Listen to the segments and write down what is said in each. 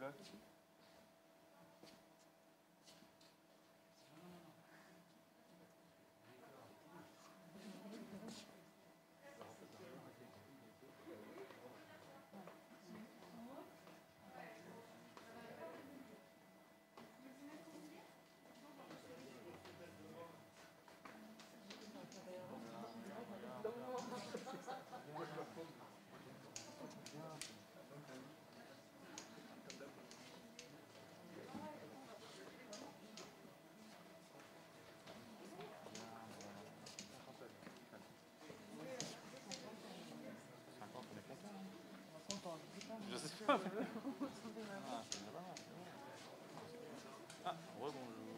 Je sais pas. Ah, rebonjour.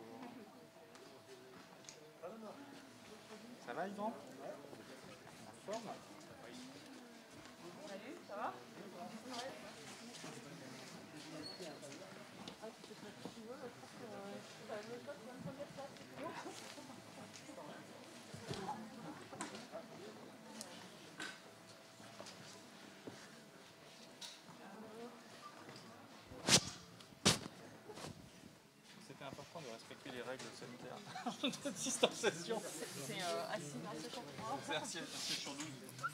Ça va, Yvan? En forme? Salut, ça va? C'était important de respecter les règles sanitaires de distanciation. C'est assis dans ce champ. C'est assis sur 12.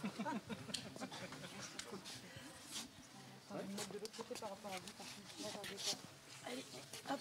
Je vais me mettre de l'autre côté par rapport à vous, par contre. Allez, hop.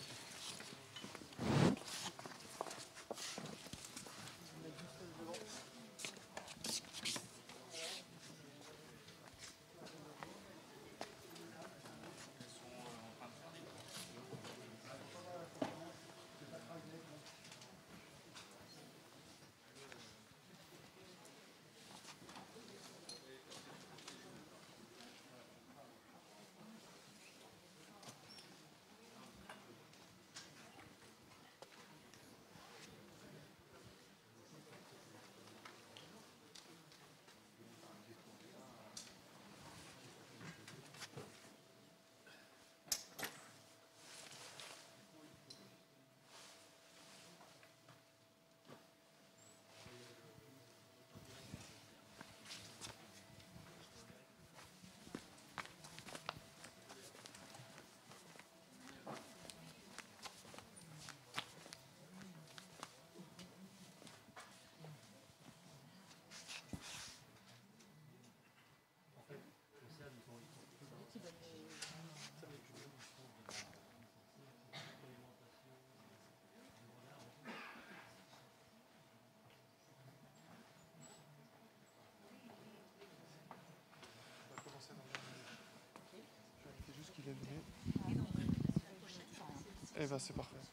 qu'il est donné. Eh ben c'est parfait.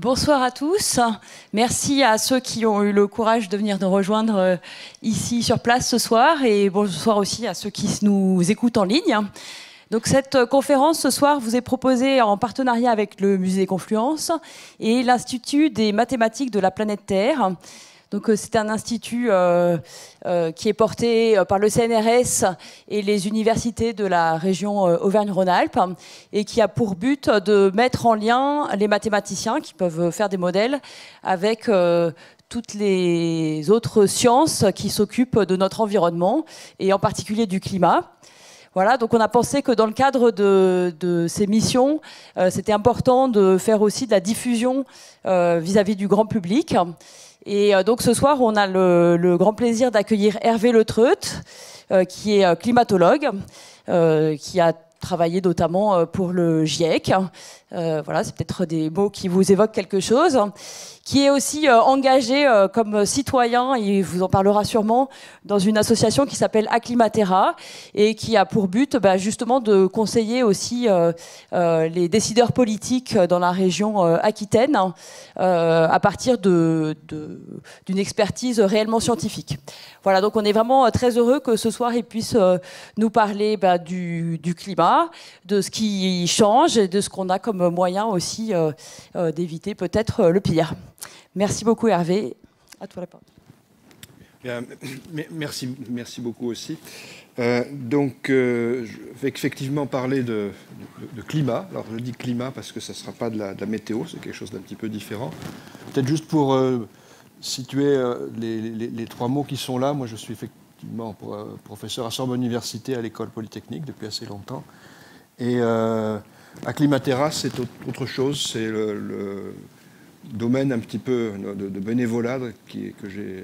Bonsoir à tous. Merci à ceux qui ont eu le courage de venir nous rejoindre ici sur place ce soir et bonsoir aussi à ceux qui nous écoutent en ligne. Donc cette conférence ce soir vous est proposée en partenariat avec le Musée Confluence et l'Institut des mathématiques de la planète Terre. Donc c'est un institut qui est porté par le CNRS et les universités de la région Auvergne-Rhône-Alpes et qui a pour but de mettre en lien les mathématiciens qui peuvent faire des modèles avec toutes les autres sciences qui s'occupent de notre environnement et en particulier du climat. Voilà, donc on a pensé que dans le cadre de ces missions, c'était important de faire aussi de la diffusion vis-à-vis du grand public. Et donc ce soir, on a le grand plaisir d'accueillir Hervé Letreut, qui est climatologue, qui a travaillé notamment pour le GIEC. Voilà, c'est peut-être des mots qui vous évoquent quelque chose. Qui est aussi engagé comme citoyen, il vous en parlera sûrement, dans une association qui s'appelle Acclimatera et qui a pour but justement de conseiller aussi les décideurs politiques dans la région Aquitaine à partir d'une expertise réellement scientifique. Voilà, donc on est vraiment très heureux que ce soir il puisse nous parler du climat, de ce qui change et de ce qu'on a comme moyen aussi d'éviter peut-être le pire. Merci beaucoup Hervé. À toi la parole. Bien, merci beaucoup aussi. Je vais effectivement parler de climat. Alors je dis climat parce que ça ne sera pas de la météo, c'est quelque chose d'un petit peu différent. Peut-être juste pour situer les trois mots qui sont là. Moi je suis effectivement professeur à Sorbonne Université à l'école polytechnique depuis assez longtemps. Et Acclimatera c'est autre chose, c'est le domaine un petit peu de bénévolat que j'ai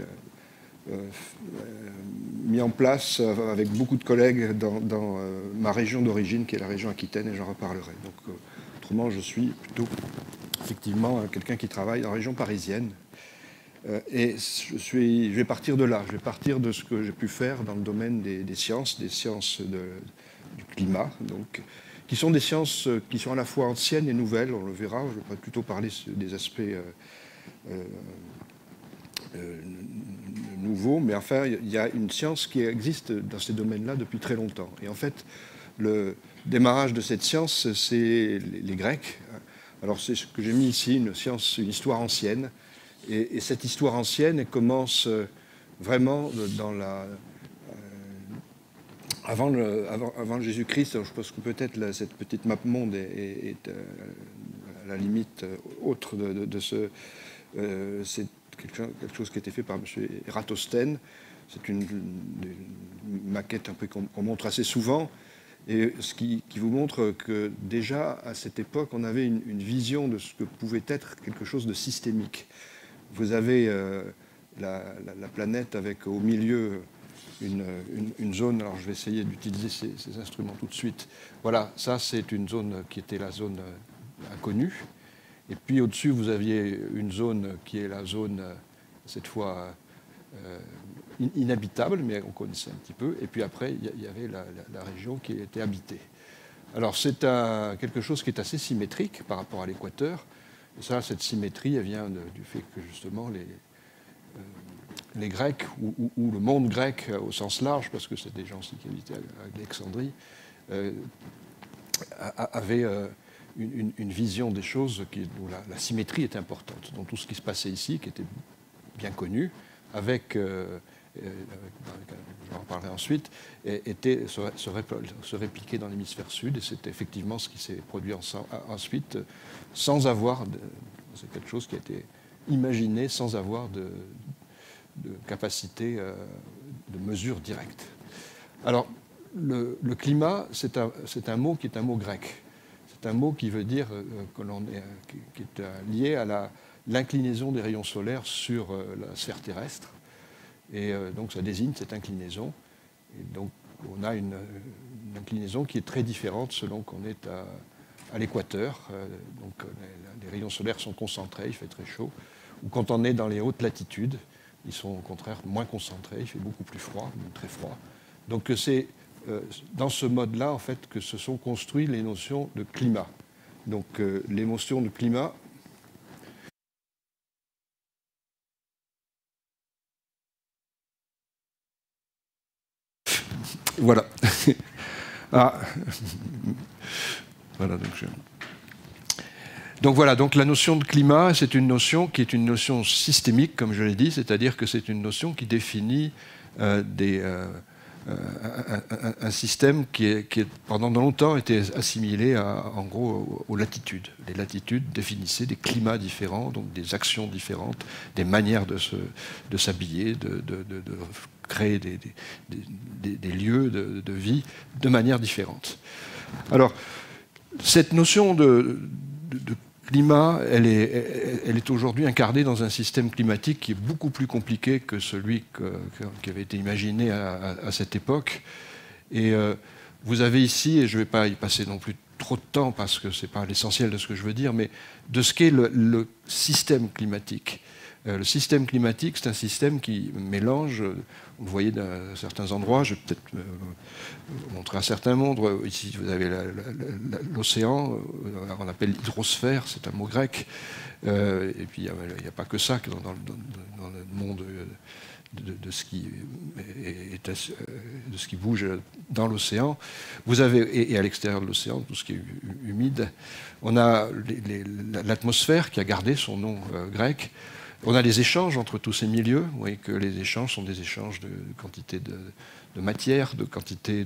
mis en place avec beaucoup de collègues dans ma région d'origine, qui est la région Aquitaine, et j'en reparlerai. Donc, autrement, je suis plutôt effectivement quelqu'un qui travaille en région parisienne. Et je vais partir de là, je vais partir de ce que j'ai pu faire dans le domaine des sciences du climat, donc, qui sont des sciences qui sont à la fois anciennes et nouvelles, on le verra. Je vais plutôt parler des aspects nouveaux, mais enfin, il y a une science qui existe dans ces domaines-là depuis très longtemps. Et en fait, le démarrage de cette science, c'est les Grecs. Alors, c'est ce que j'ai mis ici, une histoire ancienne. Et cette histoire ancienne, elle commence vraiment dans avant Jésus-Christ. Je pense que peut-être cette petite map monde est à la limite autre de ce. C'est quelque chose qui a été fait par M. Eratosthène. C'est une maquette un peu qu'on montre assez souvent. Et ce qui vous montre que déjà, à cette époque, on avait une vision de ce que pouvait être quelque chose de systémique. Vous avez la planète avec au milieu une zone, alors je vais essayer d'utiliser ces instruments tout de suite. Voilà, ça c'est une zone qui était la zone inconnue. Et puis au-dessus, vous aviez une zone qui est la zone, cette fois, inhabitable, mais on connaissait un petit peu. Et puis après, il y avait la région qui était habitée. Alors c'est quelque chose qui est assez symétrique par rapport à l'équateur. Et ça, cette symétrie, elle vient du fait que justement les Grecs, ou le monde grec au sens large, parce que c'est des gens aussi qui habitaient à Alexandrie, avaient une vision des choses où la symétrie est importante. Donc tout ce qui se passait ici, qui était bien connu, j'en reparlerai ensuite, se répliquait dans l'hémisphère sud, et c'est effectivement ce qui s'est produit ensuite, sans avoir, c'est quelque chose qui a été imaginé sans avoir de capacité de mesure directe. Alors, le climat, c'est un mot qui est un mot grec. C'est un mot qui veut dire qui est lié à l'inclinaison des rayons solaires sur la sphère terrestre. Et donc, ça désigne cette inclinaison. Et donc, on a une inclinaison qui est très différente selon qu'on est à l'équateur. Donc, les rayons solaires sont concentrés, il fait très chaud. Ou quand on est dans les hautes latitudes, ils sont au contraire moins concentrés, il fait beaucoup plus froid, même très froid. Donc c'est dans ce mode-là, en fait, que se sont construites les notions de climat. Donc les notions de climat Voilà. Ah. Voilà, donc voilà, donc la notion de climat, c'est une notion qui est une notion systémique, comme je l'ai dit, c'est-à-dire que c'est une notion qui définit un système qui pendant longtemps était assimilé en gros aux latitudes. Les latitudes définissaient des climats différents, donc des actions différentes, des manières de s'habiller, de créer des lieux de vie de manière différente. Alors, cette notion de climat, elle est aujourd'hui incarnée dans un système climatique qui est beaucoup plus compliqué que celui qui avait été imaginé à cette époque. Et vous avez ici, et je ne vais pas y passer non plus trop de temps parce que ce n'est pas l'essentiel de ce que je veux dire, mais de ce qu'est le système climatique. Le système climatique, c'est un système qui mélange, vous le voyez dans certains endroits, je vais peut-être vous montrer un certain nombre. Ici, vous avez l'océan, on appelle l'hydrosphère, c'est un mot grec. Et puis, il n'y a pas que ça dans le monde de ce qui bouge dans l'océan. Vous avez, et à l'extérieur de l'océan, tout ce qui est humide. On a l'atmosphère qui a gardé son nom grec. On a les échanges entre tous ces milieux. Vous voyez que les échanges sont des échanges de quantité de matière, de quantité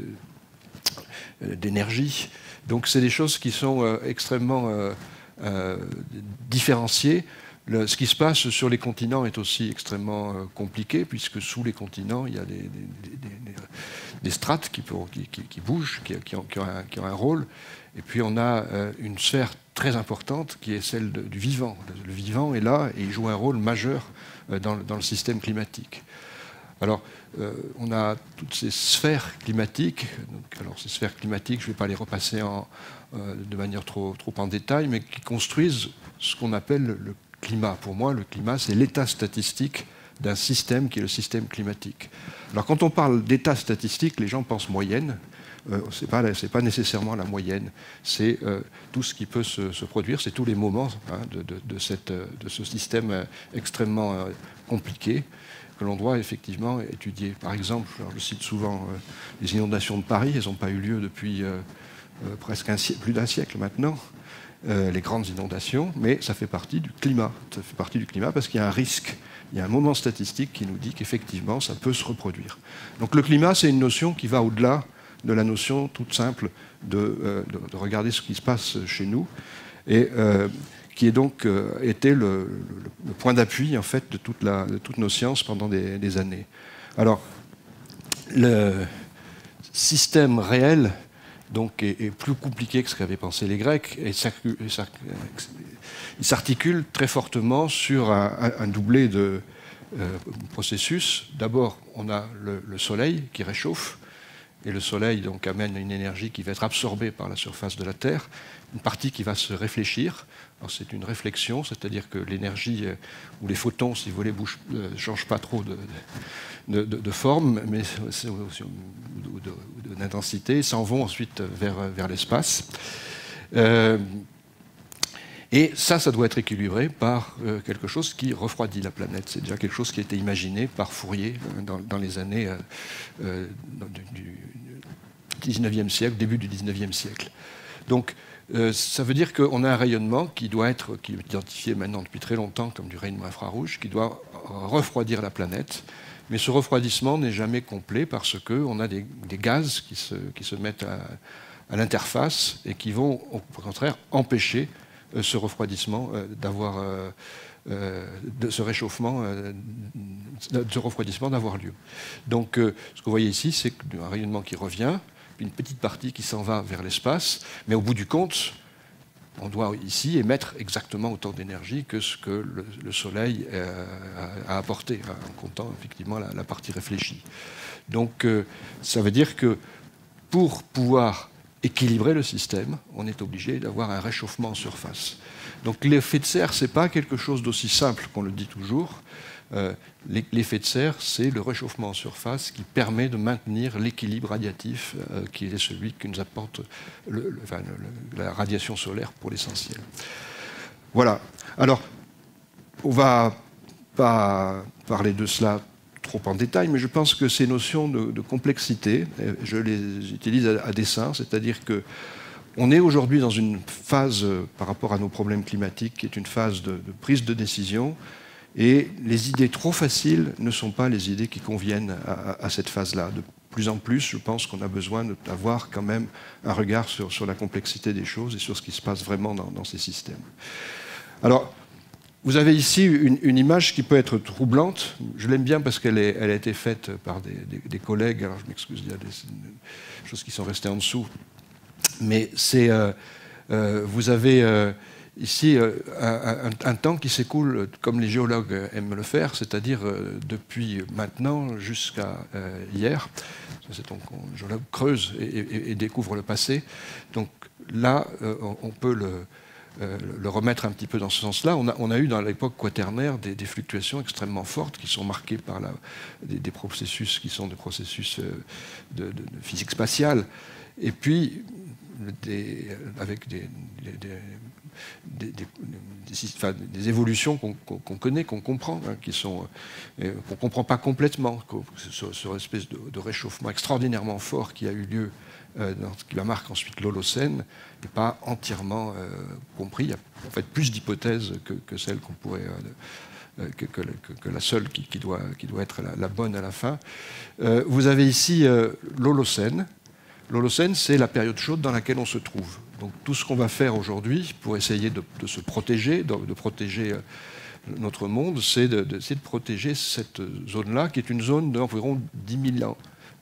d'énergie. Donc c'est des choses qui sont extrêmement différenciées. Ce qui se passe sur les continents est aussi extrêmement compliqué, puisque sous les continents, il y a des strates qui bougent, qui ont un rôle. Et puis on a une sphère très importante qui est celle du vivant. Le vivant est là et il joue un rôle majeur dans le système climatique. Alors, on a toutes ces sphères climatiques. Alors, ces sphères climatiques, je ne vais pas les repasser de manière trop en détail, mais qui construisent ce qu'on appelle le climat. Pour moi, le climat, c'est l'état statistique d'un système qui est le système climatique. Alors, quand on parle d'état statistique, les gens pensent moyenne. Ce n'est pas nécessairement la moyenne, c'est tout ce qui peut se produire, c'est tous les moments de ce système extrêmement compliqué que l'on doit effectivement étudier. Par exemple, je cite souvent les inondations de Paris, elles n'ont pas eu lieu depuis presque plus d'un siècle maintenant, les grandes inondations, mais ça fait partie du climat. Ça fait partie du climat parce qu'il y a un risque, il y a un moment statistique qui nous dit qu'effectivement ça peut se reproduire. Donc le climat, c'est une notion qui va au-delà de la notion toute simple de regarder ce qui se passe chez nous, et qui est donc été le point d'appui en fait de toutes nos sciences pendant des années. Alors, le système réel donc est plus compliqué que ce qu'avaient pensé les Grecs, et il s'articule très fortement sur un doublé de processus. D'abord, on a le Soleil qui réchauffe. Et le Soleil donc amène une énergie qui va être absorbée par la surface de la Terre, une partie qui va se réfléchir. Alors c'est une réflexion, c'est-à-dire que l'énergie ou les photons, si vous voulez, ne changent pas trop de forme, mais d'intensité, s'en vont ensuite vers l'espace. Et ça doit être équilibré par quelque chose qui refroidit la planète. C'est déjà quelque chose qui a été imaginé par Fourier dans les années du 19e siècle, début du 19e siècle. Donc ça veut dire qu'on a un rayonnement qui est identifié maintenant depuis très longtemps comme du rayonnement infrarouge, qui doit refroidir la planète. Mais ce refroidissement n'est jamais complet parce qu'on a des gaz qui se mettent à l'interface et qui vont au contraire empêcher ce refroidissement ce réchauffement, ce refroidissement d'avoir lieu. Donc ce que vous voyez ici, c'est un rayonnement qui revient, une petite partie qui s'en va vers l'espace, mais au bout du compte, on doit ici émettre exactement autant d'énergie que ce que le Soleil a apporté, en comptant effectivement la partie réfléchie. Donc ça veut dire que pour pouvoir équilibrer le système, on est obligé d'avoir un réchauffement en surface. Donc l'effet de serre, ce n'est pas quelque chose d'aussi simple qu'on le dit toujours. L'effet de serre, c'est le réchauffement en surface qui permet de maintenir l'équilibre radiatif qui est celui que nous apporte la radiation solaire pour l'essentiel. Voilà. Alors, on ne va pas parler de cela trop en détail, mais je pense que ces notions de complexité, je les utilise à dessein, c'est-à-dire que on est aujourd'hui dans une phase, par rapport à nos problèmes climatiques, qui est une phase de prise de décision, et les idées trop faciles ne sont pas les idées qui conviennent à cette phase-là. De plus en plus, je pense qu'on a besoin d'avoir quand même un regard sur la complexité des choses et sur ce qui se passe vraiment dans ces systèmes. Alors, vous avez ici une image qui peut être troublante. Je l'aime bien parce qu'elle a été faite par des collègues. Alors, je m'excuse, il y a des choses qui sont restées en dessous. Mais c'est, vous avez ici un temps qui s'écoule comme les géologues aiment le faire, c'est-à-dire depuis maintenant jusqu'à hier. Le géologue creuse et découvre le passé. Donc là, on peut le remettre un petit peu dans ce sens-là. On a eu dans l'époque quaternaire des fluctuations extrêmement fortes qui sont marquées par des processus qui sont des processus de physique spatiale. Et puis, avec des évolutions qu'on connaît, qu'on comprend, hein, qu'on ne comprend pas complètement, sur espèce de réchauffement extraordinairement fort qui a eu lieu, qui va marquer ensuite l'Holocène, n'est pas entièrement compris. Il y a en fait plus d'hypothèses que celles qu'on pourrait... Que la seule qui doit être la bonne à la fin. Vous avez ici l'Holocène. L'Holocène, c'est la période chaude dans laquelle on se trouve. Donc tout ce qu'on va faire aujourd'hui pour essayer de se protéger, de protéger notre monde, c'est d'essayer de protéger cette zone-là, qui est une zone d'environ 10 000 ans,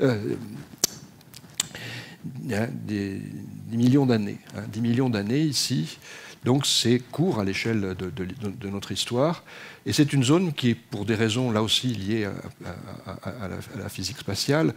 10 millions d'années. 10 millions d'années ici. Donc c'est court à l'échelle de notre histoire. Et c'est une zone qui est, pour des raisons là aussi liées à la physique spatiale,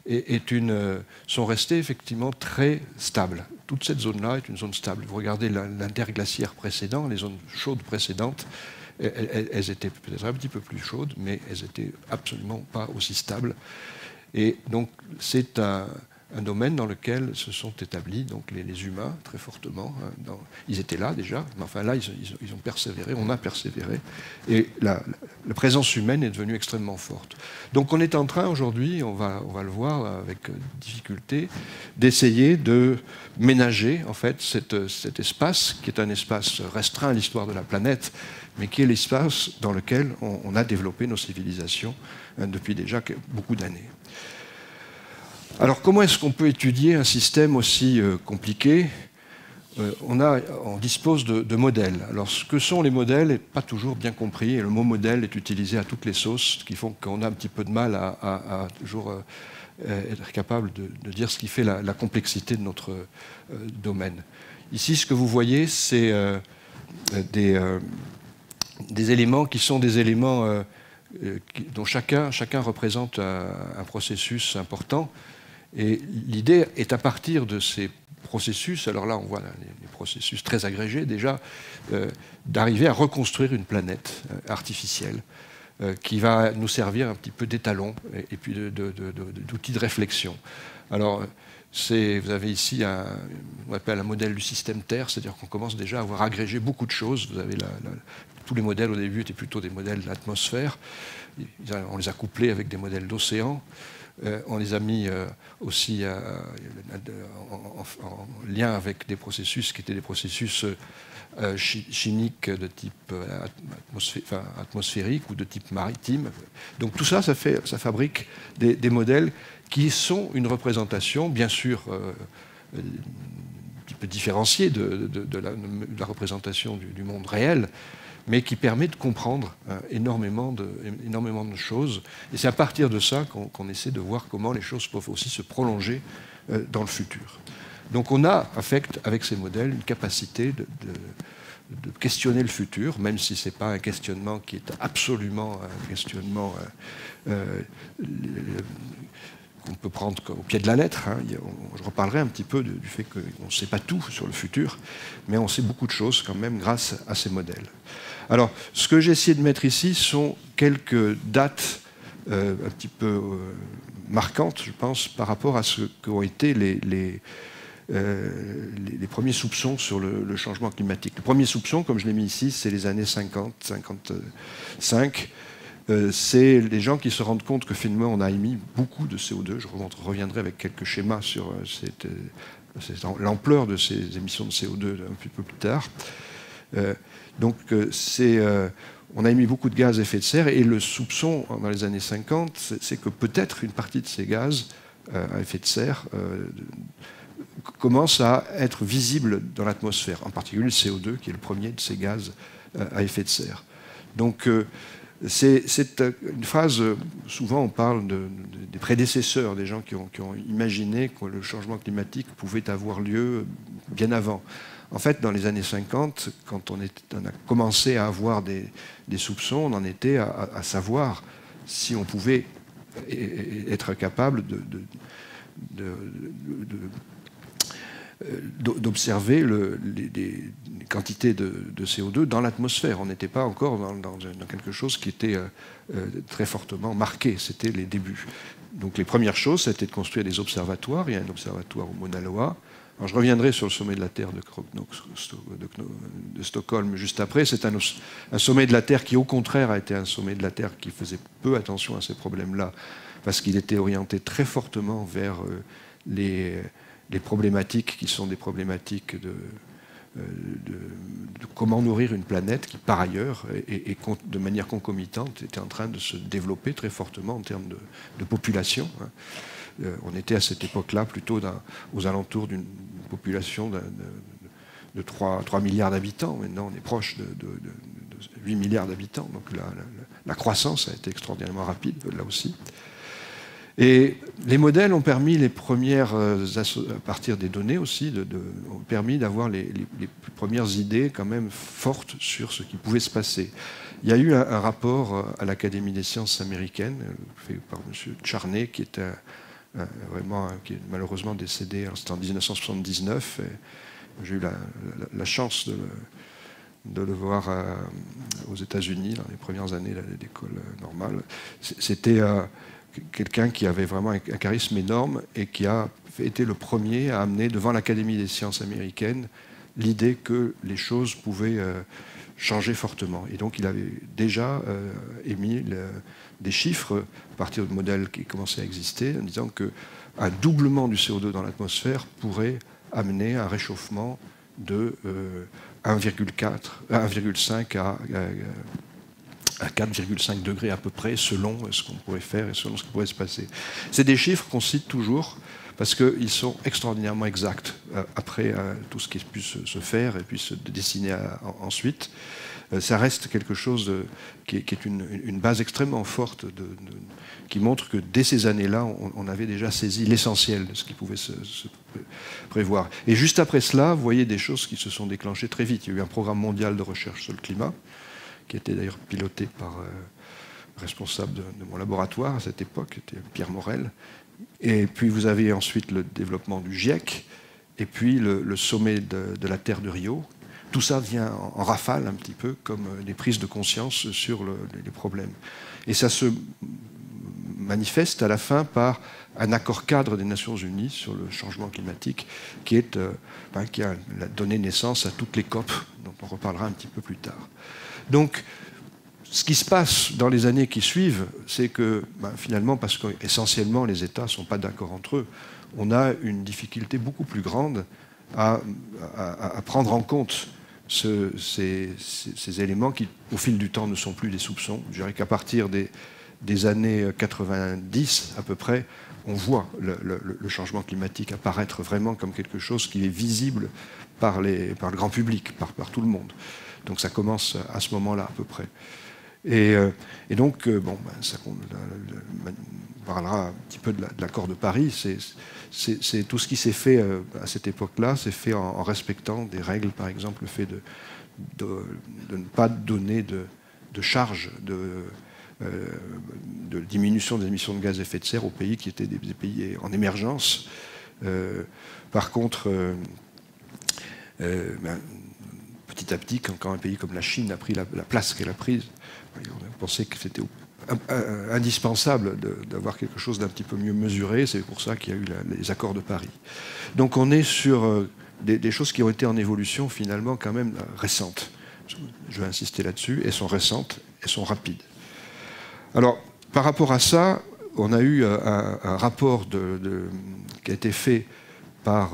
sont restées effectivement très stables. Toute cette zone-là est une zone stable. Vous regardez l'interglaciaire précédent, les zones chaudes précédentes, elles étaient peut-être un petit peu plus chaudes, mais elles n'étaient absolument pas aussi stables. Et donc c'est un domaine dans lequel se sont établis donc les humains très fortement. Ils étaient là déjà, mais enfin là ils ont persévéré, on a persévéré, et la présence humaine est devenue extrêmement forte. Donc on est en train aujourd'hui, on va le voir avec difficulté, d'essayer de ménager en fait cet espace qui est un espace restreint à l'histoire de la planète, mais qui est l'espace dans lequel on a développé nos civilisations depuis déjà beaucoup d'années. Alors, comment est-ce qu'on peut étudier un système aussi compliqué ? On dispose de modèles. Alors, ce que sont les modèles n'est pas toujours bien compris, et le mot modèle est utilisé à toutes les sauces, ce qui font qu'on a un petit peu de mal à toujours être capable de dire ce qui fait la complexité de notre domaine. Ici, ce que vous voyez, c'est des éléments qui sont des éléments dont chacun représente un processus important. Et l'idée est à partir de ces processus, alors là on voit les processus très agrégés déjà, d'arriver à reconstruire une planète artificielle qui va nous servir un petit peu d'étalon et puis d'outil de réflexion. Alors vous avez ici on appelle un modèle du système Terre, c'est-à-dire qu'on commence déjà à avoir agrégé beaucoup de choses. Vous avez tous les modèles au début étaient plutôt des modèles de l'atmosphère. On les a couplés avec des modèles d'océan. On les a mis aussi en lien avec des processus qui étaient des processus chimiques de type atmosphérique ou de type maritime. Donc tout ça, ça fabrique des modèles qui sont une représentation, bien sûr, un petit peu différenciée de la représentation du monde réel, mais qui permet de comprendre énormément de choses. Et c'est à partir de ça qu'on essaie de voir comment les choses peuvent aussi se prolonger dans le futur. Donc on a, avec ces modèles, une capacité de questionner le futur, même si ce n'est pas un questionnement qui est absolument un questionnement qu'on peut prendre au pied de la lettre. Je reparlerai un petit peu du fait qu'on ne sait pas tout sur le futur, mais on sait beaucoup de choses quand même grâce à ces modèles. Alors, ce que j'ai essayé de mettre ici sont quelques dates un petit peu marquantes, je pense, par rapport à ce qu'ont été les premiers soupçons sur le changement climatique. Le premier soupçon, comme je l'ai mis ici, c'est les années 50, 55. c'est les gens qui se rendent compte que finalement on a émis beaucoup de CO2. Je reviendrai avec quelques schémas sur l'ampleur de ces émissions de CO2 un petit peu plus tard. On a émis beaucoup de gaz à effet de serre et le soupçon dans les années 50, c'est que peut-être une partie de ces gaz à effet de serre commence à être visible dans l'atmosphère, en particulier le CO2 qui est le premier de ces gaz à effet de serre. Donc c'est une phrase, souvent on parle des prédécesseurs, des gens qui ont imaginé que le changement climatique pouvait avoir lieu bien avant. En fait, dans les années 50, quand on a commencé à avoir des soupçons, on en était à savoir si on pouvait être capable d'observer les quantités de CO2 dans l'atmosphère. On n'était pas encore dans quelque chose qui était très fortement marqué. C'était les débuts. Donc les premières choses, c'était de construire des observatoires. Il y a un observatoire au Mauna Loa. Alors, je reviendrai sur le sommet de la Terre de Stockholm juste après. C'est un sommet de la Terre qui, au contraire, a été un sommet de la Terre qui faisait peu attention à ces problèmes-là, parce qu'il était orienté très fortement vers les problématiques qui sont des problématiques de comment nourrir une planète qui, par ailleurs, et de manière concomitante, était en train de se développer très fortement en termes de population. On était à cette époque-là plutôt aux alentours d'une population de 3 milliards d'habitants. Maintenant, on est proche de 8 milliards d'habitants. Donc la croissance a été extraordinairement rapide, là aussi. Et les modèles ont permis les premières, à partir des données aussi, ont permis d'avoir les premières idées quand même fortes sur ce qui pouvait se passer. Il y a eu un rapport à l'Académie des sciences américaine, fait par M. Charney, qui est qui est malheureusement décédé, c'était en 1979. J'ai eu la chance de le voir aux États-Unis dans les premières années d'école normale. C'était quelqu'un qui avait vraiment un charisme énorme et qui a été le premier à amener devant l'Académie des sciences américaines l'idée que les choses pouvaient changer fortement. Et donc il avait déjà émis des chiffres à partir de modèles qui commençaient à exister, en disant qu'un doublement du CO2 dans l'atmosphère pourrait amener un réchauffement de 1,5 à 4,5 degrés à peu près, selon ce qu'on pourrait faire et selon ce qui pourrait se passer. C'est des chiffres qu'on cite toujours parce qu'ils sont extraordinairement exacts après tout ce qui a pu se faire et puis se dessiner ensuite. Ça reste quelque chose qui est une base extrêmement forte qui montre que dès ces années-là, on avait déjà saisi l'essentiel de ce qui pouvait se prévoir. Et juste après cela, vous voyez des choses qui se sont déclenchées très vite. Il y a eu un programme mondial de recherche sur le climat, qui était d'ailleurs piloté par le responsable de mon laboratoire à cette époque, qui était Pierre Morel. Et puis vous avez ensuite le développement du GIEC, et puis le sommet de la Terre de Rio. Tout ça vient en rafale un petit peu, comme des prises de conscience sur les problèmes. Et ça se manifeste à la fin par un accord cadre des Nations Unies sur le changement climatique qui a donné naissance à toutes les COP, dont on reparlera un petit peu plus tard. Donc, ce qui se passe dans les années qui suivent, c'est que finalement, parce qu'essentiellement les États ne sont pas d'accord entre eux, on a une difficulté beaucoup plus grande à prendre en compte ces éléments qui, au fil du temps, ne sont plus des soupçons. Je dirais qu'à partir des années 90, à peu près, on voit le changement climatique apparaître vraiment comme quelque chose qui est visible par le grand public, par tout le monde. Donc ça commence à ce moment-là, à peu près. Et donc, on parlera un petit peu de l'accord de Paris. C'est tout ce qui s'est fait à cette époque-là, c'est fait en respectant des règles, par exemple, le fait de ne pas donner de charge de diminution des émissions de gaz à effet de serre aux pays qui étaient des pays en émergence. Par contre, petit à petit, quand un pays comme la Chine a pris la place qu'elle a prise, on a pensé que c'était indispensable d'avoir quelque chose d'un petit peu mieux mesuré. C'est pour ça qu'il y a eu les accords de Paris. Donc on est sur des choses qui ont été en évolution finalement quand même récentes. Je vais insister là-dessus. Elles sont récentes, elles sont rapides. Alors, par rapport à ça, on a eu un rapport qui a été fait par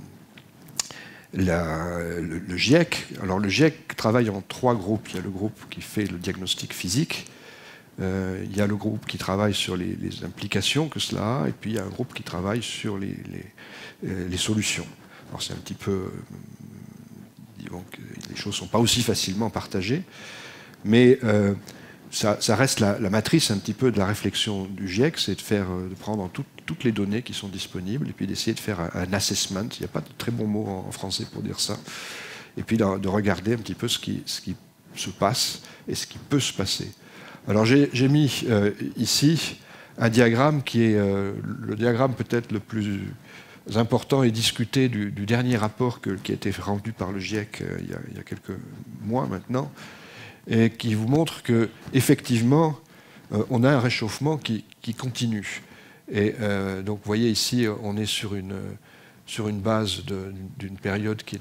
le GIEC. Alors, le GIEC travaille en 3 groupes. Il y a le groupe qui fait le diagnostic physique, il y a le groupe qui travaille sur les implications que cela a, et puis il y a un groupe qui travaille sur les solutions. Alors, c'est un petit peu... disons que les choses ne sont pas aussi facilement partagées, mais ça reste la matrice un petit peu de la réflexion du GIEC, c'est de prendre toutes les données qui sont disponibles et puis d'essayer de faire un assessment, il n'y a pas de très bon mot en français pour dire ça, et puis de regarder un petit peu ce qui se passe et ce qui peut se passer. Alors j'ai mis ici un diagramme qui est le diagramme peut-être le plus important et discuté du dernier rapport qui a été rendu par le GIEC il y a quelques mois maintenant, et qui vous montre qu'effectivement, on a un réchauffement qui continue. Et donc, vous voyez ici, on est sur une base d'une période qui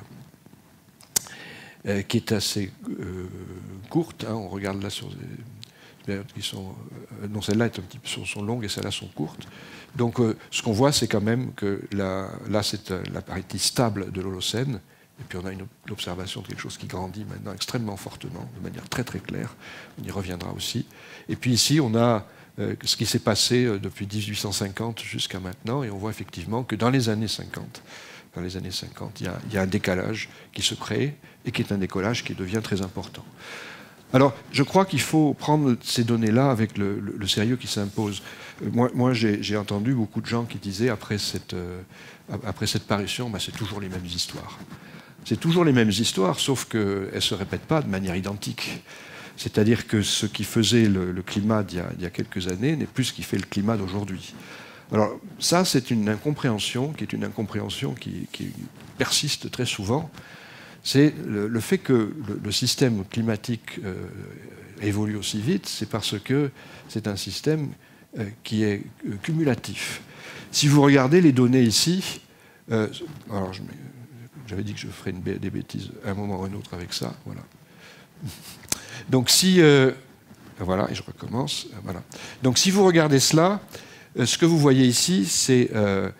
est assez courte. Hein. On regarde là sur des périodes qui sont... non, celles-là sont longues et celles-là sont courtes. Donc, ce qu'on voit, c'est quand même que là c'est la partie stable de l'Holocène. Et puis on a une observation de quelque chose qui grandit maintenant extrêmement fortement, de manière très très claire. On y reviendra aussi. Et puis ici, on a ce qui s'est passé depuis 1850 jusqu'à maintenant, et on voit effectivement que dans les années 50, il y a un décalage qui se crée, et qui est un décollage qui devient très important. Alors, je crois qu'il faut prendre ces données-là avec le sérieux qui s'impose. Moi j'ai entendu beaucoup de gens qui disaient, après cette parution, c'est toujours les mêmes histoires. C'est toujours les mêmes histoires, sauf qu'elles ne se répètent pas de manière identique. C'est-à-dire que ce qui faisait le climat d'il y a quelques années n'est plus ce qui fait le climat d'aujourd'hui. Alors ça, c'est une incompréhension qui persiste très souvent. C'est le fait que le système climatique évolue aussi vite, c'est parce que c'est un système qui est cumulatif. Si vous regardez les données ici, alors j'avais dit que je ferais des bêtises à un moment ou à un autre avec ça. Voilà. Donc voilà, et je recommence. Voilà. Donc si vous regardez cela, ce que vous voyez ici, c'est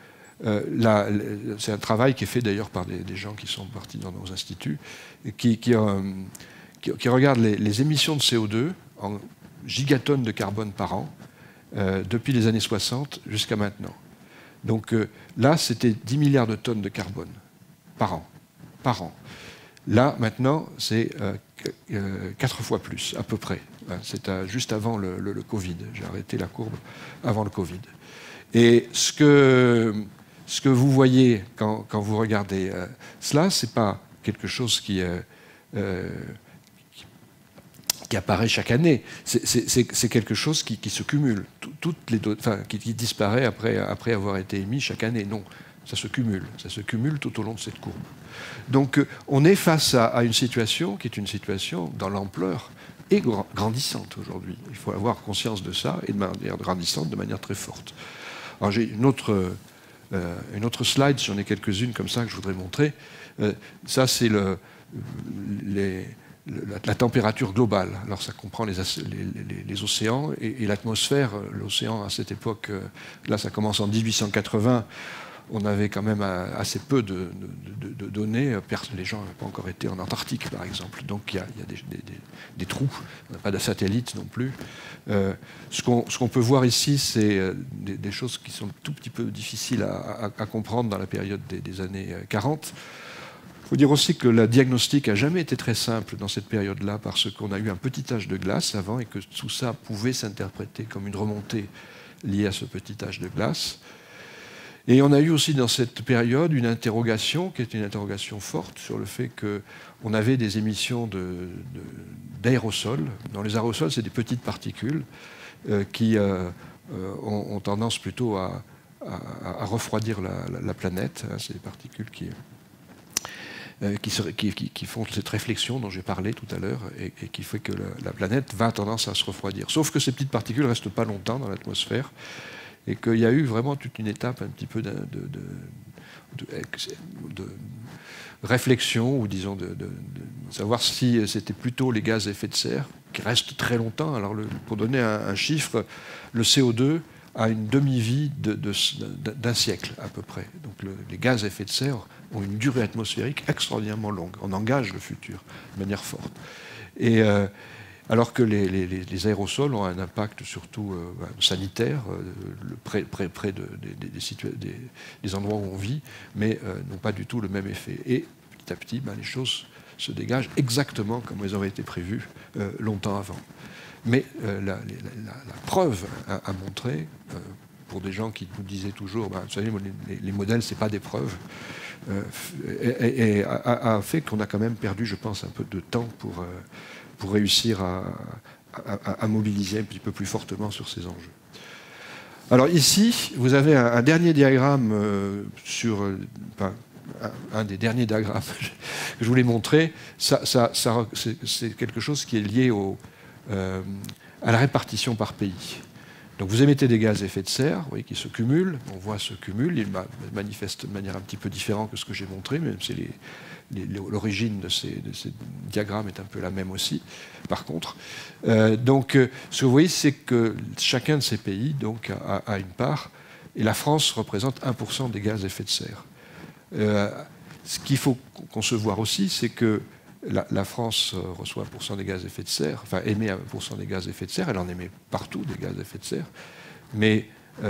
un travail qui est fait d'ailleurs par des gens qui sont partis dans nos instituts, qui regardent les émissions de CO2 en gigatonnes de carbone par an, depuis les années 60 jusqu'à maintenant. Donc là, c'était 10 milliards de tonnes de carbone par an. Là, maintenant, c'est 4 fois plus, à peu près. C'est juste avant le Covid. J'ai arrêté la courbe avant le Covid. Et ce que vous voyez quand vous regardez cela, ce n'est pas quelque chose qui apparaît chaque année. C'est quelque chose qui se cumule, qui disparaît après avoir été émis chaque année. Non. Ça se cumule tout au long de cette courbe. Donc on est face à une situation qui est une situation dans l'ampleur et grandissante aujourd'hui. Il faut avoir conscience de ça, et de manière grandissante, de manière très forte. Alors j'ai une autre slide, j'en ai quelques-unes comme ça que je voudrais montrer. Ça c'est la température globale. Alors ça comprend les océans et l'atmosphère. L'océan à cette époque, là ça commence en 1880, on avait quand même assez peu de données. Les gens n'avaient pas encore été en Antarctique, par exemple. Donc il y a des trous. On n'a pas de satellite non plus. Ce qu'on peut voir ici, c'est des choses qui sont un tout petit peu difficiles à comprendre dans la période des années 40. Il faut dire aussi que le diagnostic n'a jamais été très simple dans cette période-là, parce qu'on a eu un petit âge de glace avant, et que tout ça pouvait s'interpréter comme une remontée liée à ce petit âge de glace. Et on a eu aussi dans cette période une interrogation, qui est une interrogation forte, sur le fait qu'on avait des émissions d'aérosols. Dans les aérosols, c'est des petites particules qui ont tendance plutôt à refroidir la planète. C'est des particules qui font cette réflexion dont j'ai parlé tout à l'heure, et qui fait que la planète va tendance à se refroidir. Sauf que ces petites particules ne restent pas longtemps dans l'atmosphère, et qu'il y a eu vraiment toute une étape un petit peu de réflexion, ou disons de savoir si c'était plutôt les gaz à effet de serre, qui restent très longtemps. Alors pour donner un chiffre, le CO2 a une demi-vie d'un siècle à peu près. Donc les gaz à effet de serre ont une durée atmosphérique extraordinairement longue. On engage le futur de manière forte. Et alors que les aérosols ont un impact surtout sanitaire, près des endroits où on vit, mais n'ont pas du tout le même effet. Et petit à petit, les choses se dégagent exactement comme elles avaient été prévues longtemps avant. Mais la preuve à montrer, pour des gens qui nous disaient toujours, vous savez, les modèles, ce n'est pas des preuves, a fait qu'on a quand même perdu, je pense, un peu de temps pour réussir à mobiliser un petit peu plus fortement sur ces enjeux. Alors ici, vous avez un dernier diagramme un des derniers diagrammes que je voulais montrer. C'est quelque chose qui est lié à la répartition par pays. Donc vous émettez des gaz à effet de serre, vous voyez, qui se cumulent, on voit ce cumul, il manifeste de manière un petit peu différente que ce que j'ai montré, même si l'origine de ces diagrammes est un peu la même aussi, par contre. Donc ce que vous voyez, c'est que chacun de ces pays donc, a une part, et la France représente 1% des gaz à effet de serre. Ce qu'il faut concevoir aussi, c'est que la France reçoit 1% des gaz à effet de serre, enfin émet 1% des gaz à effet de serre, elle en émet partout des gaz à effet de serre, mais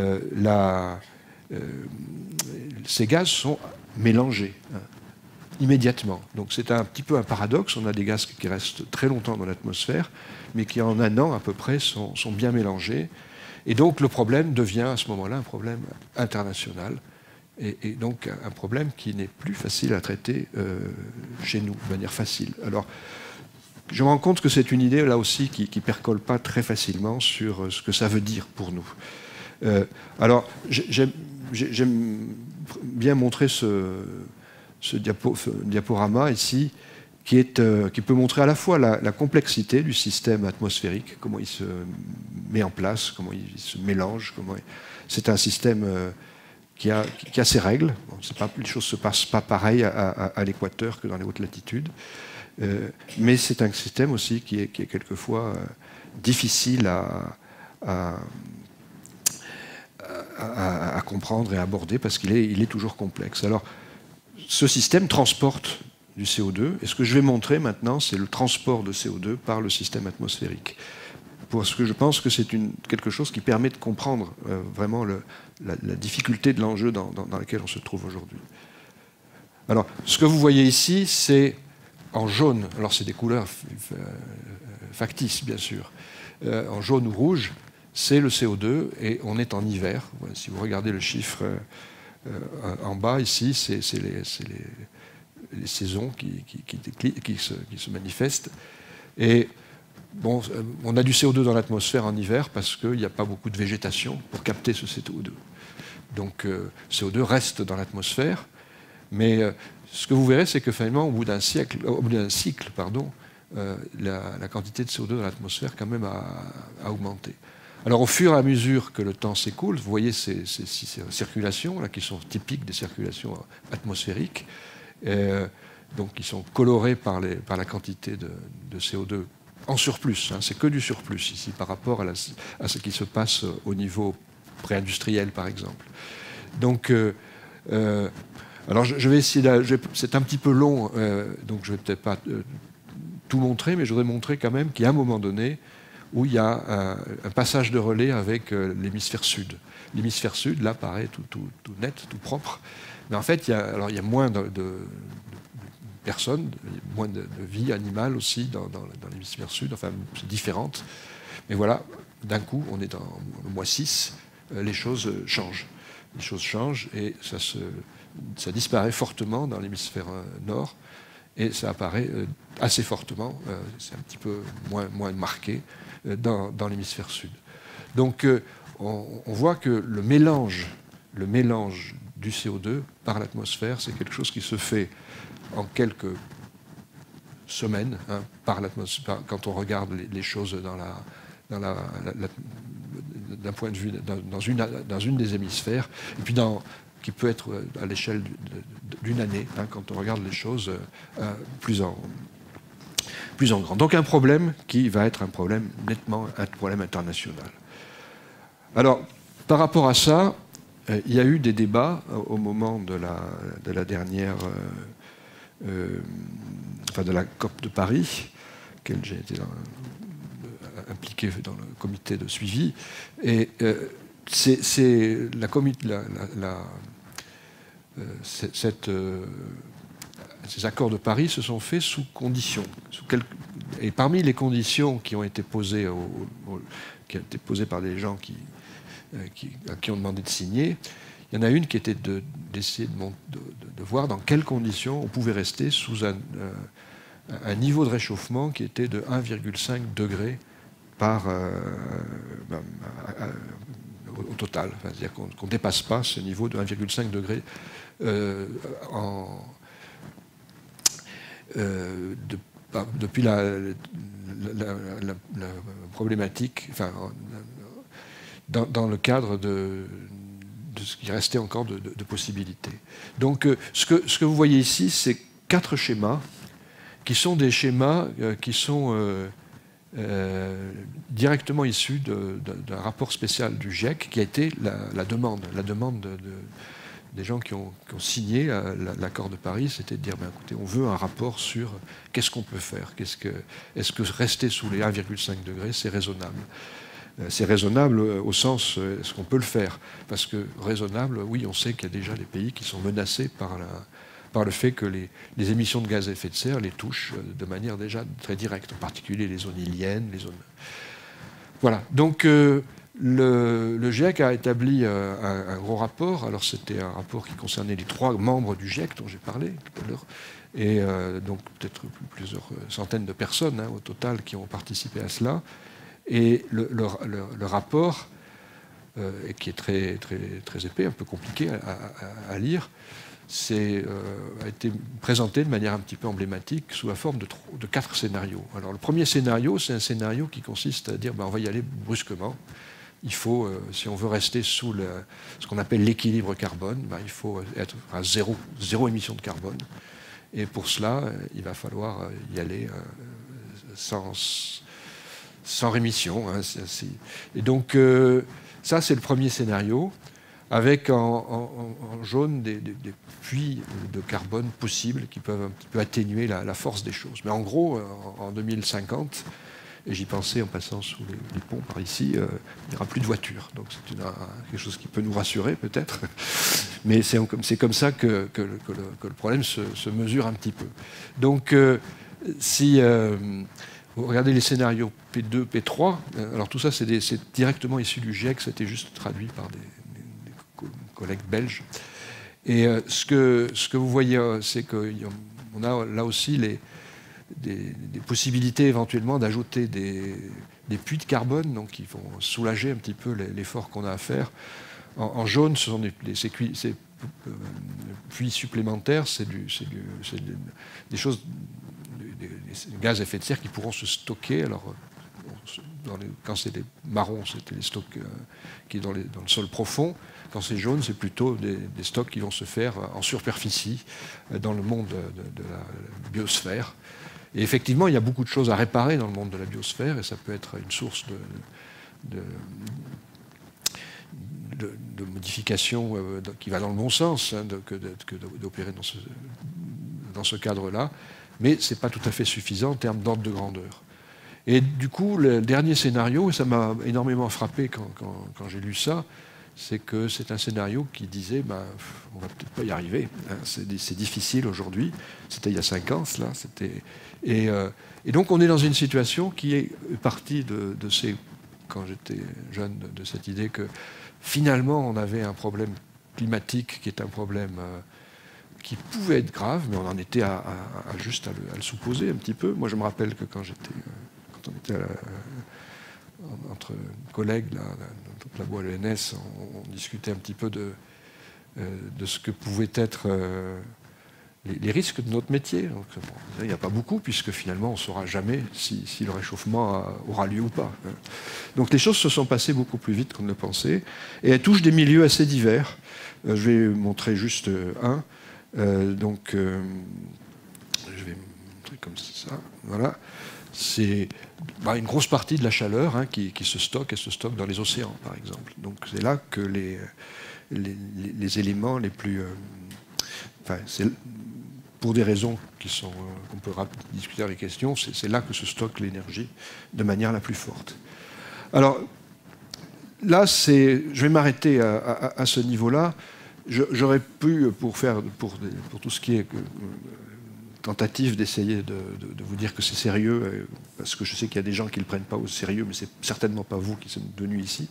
ces gaz sont mélangés immédiatement. Donc c'est un petit peu un paradoxe, on a des gaz qui restent très longtemps dans l'atmosphère, mais qui en un an à peu près sont bien mélangés, et donc le problème devient à ce moment-là un problème international, et donc un problème qui n'est plus facile à traiter chez nous, de manière facile. Alors, je me rends compte que c'est une idée, là aussi, qui ne percole pas très facilement sur ce que ça veut dire pour nous. Alors, j'aime bien montrer ce diaporama ici, qui peut montrer à la fois la complexité du système atmosphérique, comment il se met en place, comment il se mélange. C'est un système qui a ses règles. Bon, les choses ne se passent pas pareil à l'équateur que dans les hautes latitudes. Mais c'est un système aussi qui est quelquefois difficile à comprendre et à aborder parce qu'il est toujours complexe. Alors, ce système transporte du CO2, et ce que je vais montrer maintenant, c'est le transport de CO2 par le système atmosphérique. Parce que je pense que c'est quelque chose qui permet de comprendre vraiment la difficulté de l'enjeu dans lequel on se trouve aujourd'hui. Alors, ce que vous voyez ici, c'est en jaune, alors c'est des couleurs factices, bien sûr, en jaune ou rouge, c'est le CO2, et on est en hiver. Voilà, si vous regardez le chiffre en bas, ici, c'est les saisons qui se manifestent. Et bon, on a du CO2 dans l'atmosphère en hiver parce qu'il n'y a pas beaucoup de végétation pour capter ce CO2. Donc, CO2 reste dans l'atmosphère, mais ce que vous verrez, c'est que finalement, au bout d'un cycle, la quantité de CO2 dans l'atmosphère quand même a augmenté. Alors, au fur et à mesure que le temps s'écoule, vous voyez ces circulations là, qui sont typiques des circulations atmosphériques, donc qui sont colorées par la quantité de CO2 en surplus. C'est que du surplus ici par rapport à ce qui se passe au niveau pré-industriel, par exemple. Donc, alors je vais essayer, c'est un petit peu long, donc je ne vais peut-être pas tout montrer, mais je voudrais montrer quand même qu'il y a un moment donné où il y a un passage de relais avec l'hémisphère sud. L'hémisphère sud, là, paraît tout net, tout propre, mais en fait, il y a moins de personnes, moins de vie animale aussi dans l'hémisphère sud, enfin, c'est différente. Mais voilà, d'un coup, on est dans le mois 6, les choses changent. Les choses changent et ça disparaît fortement dans l'hémisphère nord et ça apparaît assez fortement, c'est un petit peu moins marqué, dans l'hémisphère sud. Donc on voit que le mélange du CO2 par l'atmosphère, c'est quelque chose qui se fait en quelques semaines, par l'atmosphère, quand on regarde les choses d'un point de vue dans une des hémisphères, et puis dans qui peut être à l'échelle d'une année, hein, quand on regarde les choses plus en grand. Donc un problème qui va être un problème nettement un problème international. Alors, par rapport à ça, il y a eu des débats au moment de la dernière, de la COP de Paris, auquel j'ai été impliqué dans le comité de suivi, et ces accords de Paris se sont faits sous conditions. Et parmi les conditions qui ont été posées, par des gens à qui on demandait de signer, il y en a une qui était d'essayer de voir dans quelles conditions on pouvait rester sous un niveau de réchauffement qui était de 1,5 degré au total. C'est-à-dire qu'on ne dépasse pas ce niveau de 1,5 degré depuis la problématique, enfin, dans le cadre de ce qui restait encore de possibilités. Donc ce que vous voyez ici, c'est 4 schémas qui sont des schémas qui sont directement issus d'un rapport spécial du GIEC qui a été la demande des gens qui ont signé l'accord de Paris, c'était de dire, écoutez, on veut un rapport sur qu'est-ce qu'on peut faire, est-ce que rester sous les 1,5 degrés, c'est raisonnable. C'est raisonnable au sens, est-ce qu'on peut le faire? Parce que raisonnable, oui, on sait qu'il y a déjà des pays qui sont menacés par le fait que les émissions de gaz à effet de serre les touchent de manière déjà très directe, en particulier les zones îliennes, les zones... Voilà, donc le GIEC a établi un gros rapport. Alors c'était un rapport qui concernait les 3 membres du GIEC dont j'ai parlé tout à l'heure, et donc peut-être plusieurs centaines de personnes au total qui ont participé à cela. Et le rapport, qui est très, très, très épais, un peu compliqué à lire, a été présenté de manière un petit peu emblématique sous la forme de 4 scénarios. Alors le premier scénario, c'est un scénario qui consiste à dire on va y aller brusquement. Il faut, si on veut rester sous ce qu'on appelle l'équilibre carbone, il faut être à zéro émission de carbone. Et pour cela, il va falloir y aller sans rémission. Et donc ça, c'est le premier scénario, avec en jaune des puits de carbone possibles qui peuvent un petit peu atténuer la force des choses. Mais en gros, en 2050, et j'y pensais en passant sous les ponts par ici, il n'y aura plus de voitures. Donc c'est quelque chose qui peut nous rassurer peut-être. Mais c'est comme ça que le problème se mesure un petit peu. Donc si vous regardez les scénarios P2, P3, alors tout ça c'est directement issu du GIEC, c'était juste traduit par des collègues belges. Et ce que vous voyez, c'est qu'on a là aussi des possibilités éventuellement d'ajouter des puits de carbone, donc qui vont soulager un petit peu l'effort qu'on a à faire. En jaune, ce sont ces puits supplémentaires, c'est des choses, des gaz à effet de serre qui pourront se stocker. Alors, quand c'est des marrons, c'était les stocks qui sont dans le sol profond. Quand c'est jaune, c'est plutôt des stocks qui vont se faire en superficie dans le monde de la biosphère. Et effectivement, il y a beaucoup de choses à réparer dans le monde de la biosphère, et ça peut être une source de modification qui va dans le bon sens, que d'opérer dans ce cadre-là. Mais ce n'est pas tout à fait suffisant en termes d'ordre de grandeur. Et du coup, le dernier scénario, et ça m'a énormément frappé quand j'ai lu ça, c'est que c'est un scénario qui disait on va peut-être pas y arriver, c'est difficile aujourd'hui. C'était il y a 5 ans, cela. Et donc on est dans une situation qui est partie quand j'étais jeune, de cette idée que finalement on avait un problème climatique qui est un problème qui pouvait être grave, mais on en était juste à le supposer un petit peu. Moi je me rappelle que quand on était entre collègues là, dans la boîte l'ENS, on discutait un petit peu de ce que pouvait être les risques de notre métier. Donc, bon, il n'y a pas beaucoup, puisque finalement, on ne saura jamais si le réchauffement aura lieu ou pas. Donc les choses se sont passées beaucoup plus vite qu'on ne le pensait, et elles touchent des milieux assez divers. Je vais montrer juste un. Je vais montrer comme ça. Voilà. C'est une grosse partie de la chaleur qui se stocke, et se stocke dans les océans, par exemple. Donc c'est là que les éléments les plus... pour des raisons qu'on peut discuter dans les questions, c'est là que se stocke l'énergie de manière la plus forte. Alors là, je vais m'arrêter à ce niveau-là. J'aurais pu, pour tout ce qui est tentative d'essayer de vous dire que c'est sérieux, parce que je sais qu'il y a des gens qui ne le prennent pas au sérieux, mais c'est certainement pas vous qui êtes venus ici.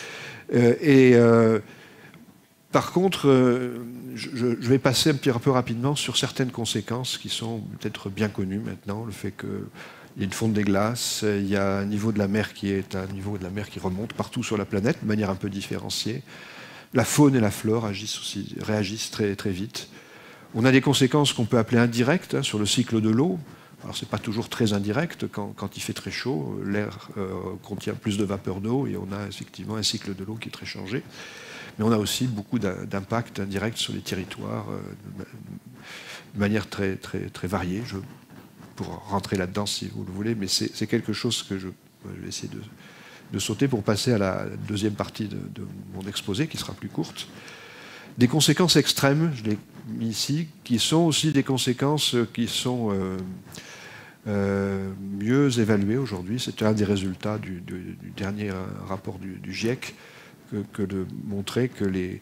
Par contre, je vais passer un petit peu rapidement sur certaines conséquences qui sont peut-être bien connues maintenant. Le fait qu'il y a une fonte des glaces, il y a un niveau de la mer qui remonte partout sur la planète de manière un peu différenciée. La faune et la flore réagissent très, très vite. On a des conséquences qu'on peut appeler indirectes sur le cycle de l'eau. Alors, ce n'est pas toujours très indirect. Quand il fait très chaud, l'air contient plus de vapeur d'eau et on a effectivement un cycle de l'eau qui est très changé. Mais on a aussi beaucoup d'impacts indirects sur les territoires de manière très, très, très variée. Je pourrais rentrer là-dedans si vous le voulez, mais c'est quelque chose que je vais essayer de sauter pour passer à la deuxième partie de mon exposé, qui sera plus courte. Des conséquences extrêmes, je l'ai mis ici, qui sont aussi des conséquences qui sont mieux évaluées aujourd'hui. C'est un des résultats du dernier rapport du GIEC, que de montrer que les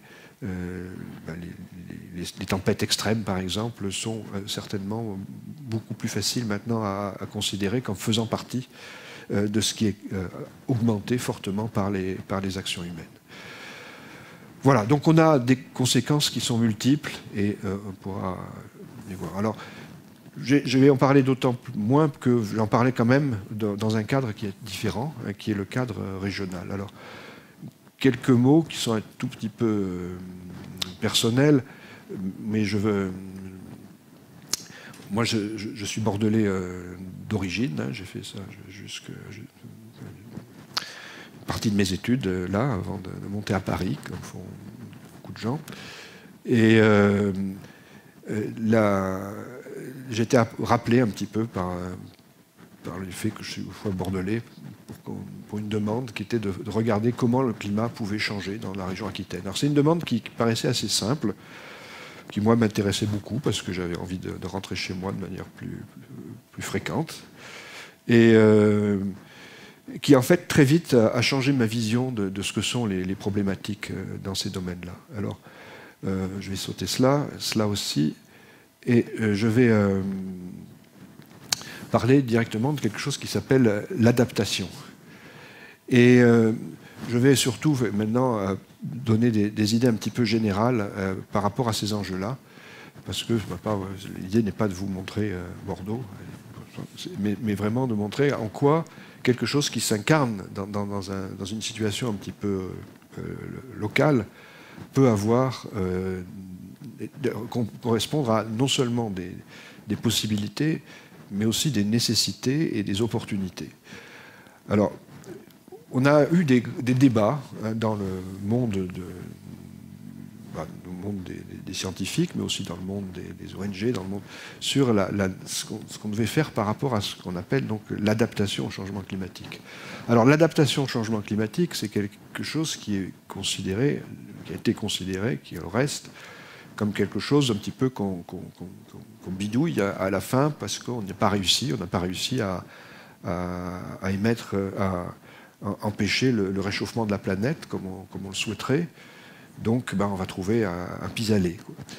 tempêtes extrêmes, par exemple, sont certainement beaucoup plus faciles maintenant à considérer comme faisant partie de ce qui est augmenté fortement par les actions humaines. Voilà, donc on a des conséquences qui sont multiples et on pourra les voir. Alors, je vais en parler d'autant moins que j'en parlais quand même dans un cadre qui est différent, qui est le cadre régional. Alors, quelques mots qui sont un tout petit peu personnels, mais moi, je suis bordelais d'origine, j'ai fait ça jusqu'à partie de mes études là, avant de monter à Paris, comme font beaucoup de gens. Et j'ai été rappelé un petit peu par le fait que je sois bordelais pour une demande qui était de regarder comment le climat pouvait changer dans la région Aquitaine. Alors c'est une demande qui paraissait assez simple, qui moi m'intéressait beaucoup parce que j'avais envie de rentrer chez moi de manière plus fréquente, et qui en fait très vite a changé ma vision de ce que sont les problématiques dans ces domaines-là. Alors je vais sauter cela aussi, et je vais parler directement de quelque chose qui s'appelle l'adaptation. Et je vais surtout maintenant donner des idées un petit peu générales par rapport à ces enjeux-là, parce que l'idée n'est pas de vous montrer Bordeaux, mais vraiment de montrer en quoi quelque chose qui s'incarne dans une situation un petit peu locale peut correspondre à non seulement des possibilités, mais aussi des nécessités et des opportunités. Alors, on a eu des débats dans le monde des scientifiques, mais aussi dans le monde des ONG, dans le monde, sur ce qu'on devait faire par rapport à ce qu'on appelle donc l'adaptation au changement climatique. Alors l'adaptation au changement climatique, c'est quelque chose qui a été considéré, qui reste comme quelque chose un petit peu qu'on bidouille à la fin parce qu'on n'a pas réussi à empêcher le réchauffement de la planète comme on le souhaiterait. Donc on va trouver un pis-aller.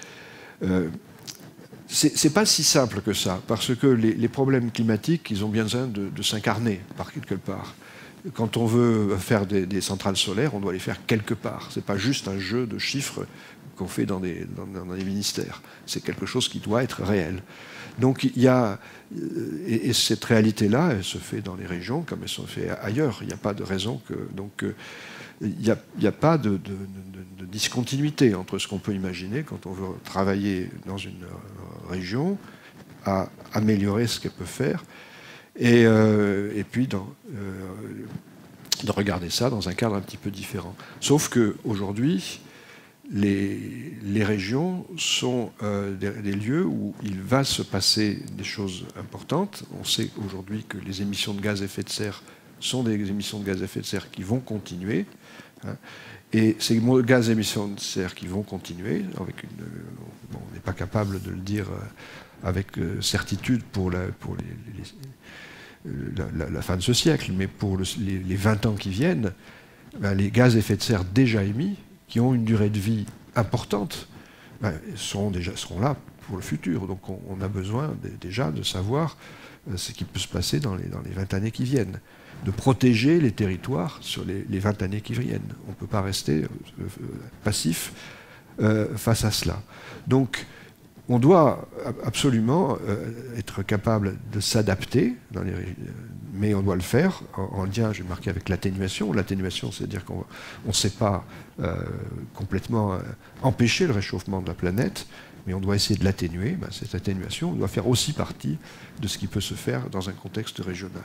C'est pas si simple que ça, parce que les problèmes climatiques, ils ont bien besoin de s'incarner par quelque part. Quand on veut faire des centrales solaires, on doit les faire quelque part. C'est pas juste un jeu de chiffres qu'on fait dans des ministères. C'est quelque chose qui doit être réel. Donc il y a, et cette réalité-là, elle se fait dans les régions comme elle se fait ailleurs. Il n'y a pas de raison que il n'y a pas de discontinuité entre ce qu'on peut imaginer quand on veut travailler dans une région, à améliorer ce qu'elle peut faire, et puis de regarder ça dans un cadre un petit peu différent. Sauf qu'aujourd'hui, les régions sont des lieux où il va se passer des choses importantes. On sait aujourd'hui que les émissions de gaz à effet de serre sont des émissions de gaz à effet de serre qui vont continuer. Hein. Et ces gaz à émissions de serre qui vont continuer, avec on n'est pas capable de le dire avec certitude pour la fin de ce siècle, mais pour les 20 ans qui viennent, ben, les gaz à effet de serre déjà émis, qui ont une durée de vie importante, ben, seront là pour le futur. Donc on a besoin déjà de savoir ce qui peut se passer dans les 20 années qui viennent, de protéger les territoires sur les 20 années qui viennent. On ne peut pas rester passif face à cela. Donc on doit absolument être capable de s'adapter, mais on doit le faire en lien, j'ai marqué, avec l'atténuation. L'atténuation, c'est-à-dire qu'on ne sait pas complètement empêcher le réchauffement de la planète, mais on doit essayer de l'atténuer. Ben, cette atténuation doit faire aussi partie de ce qui peut se faire dans un contexte régional.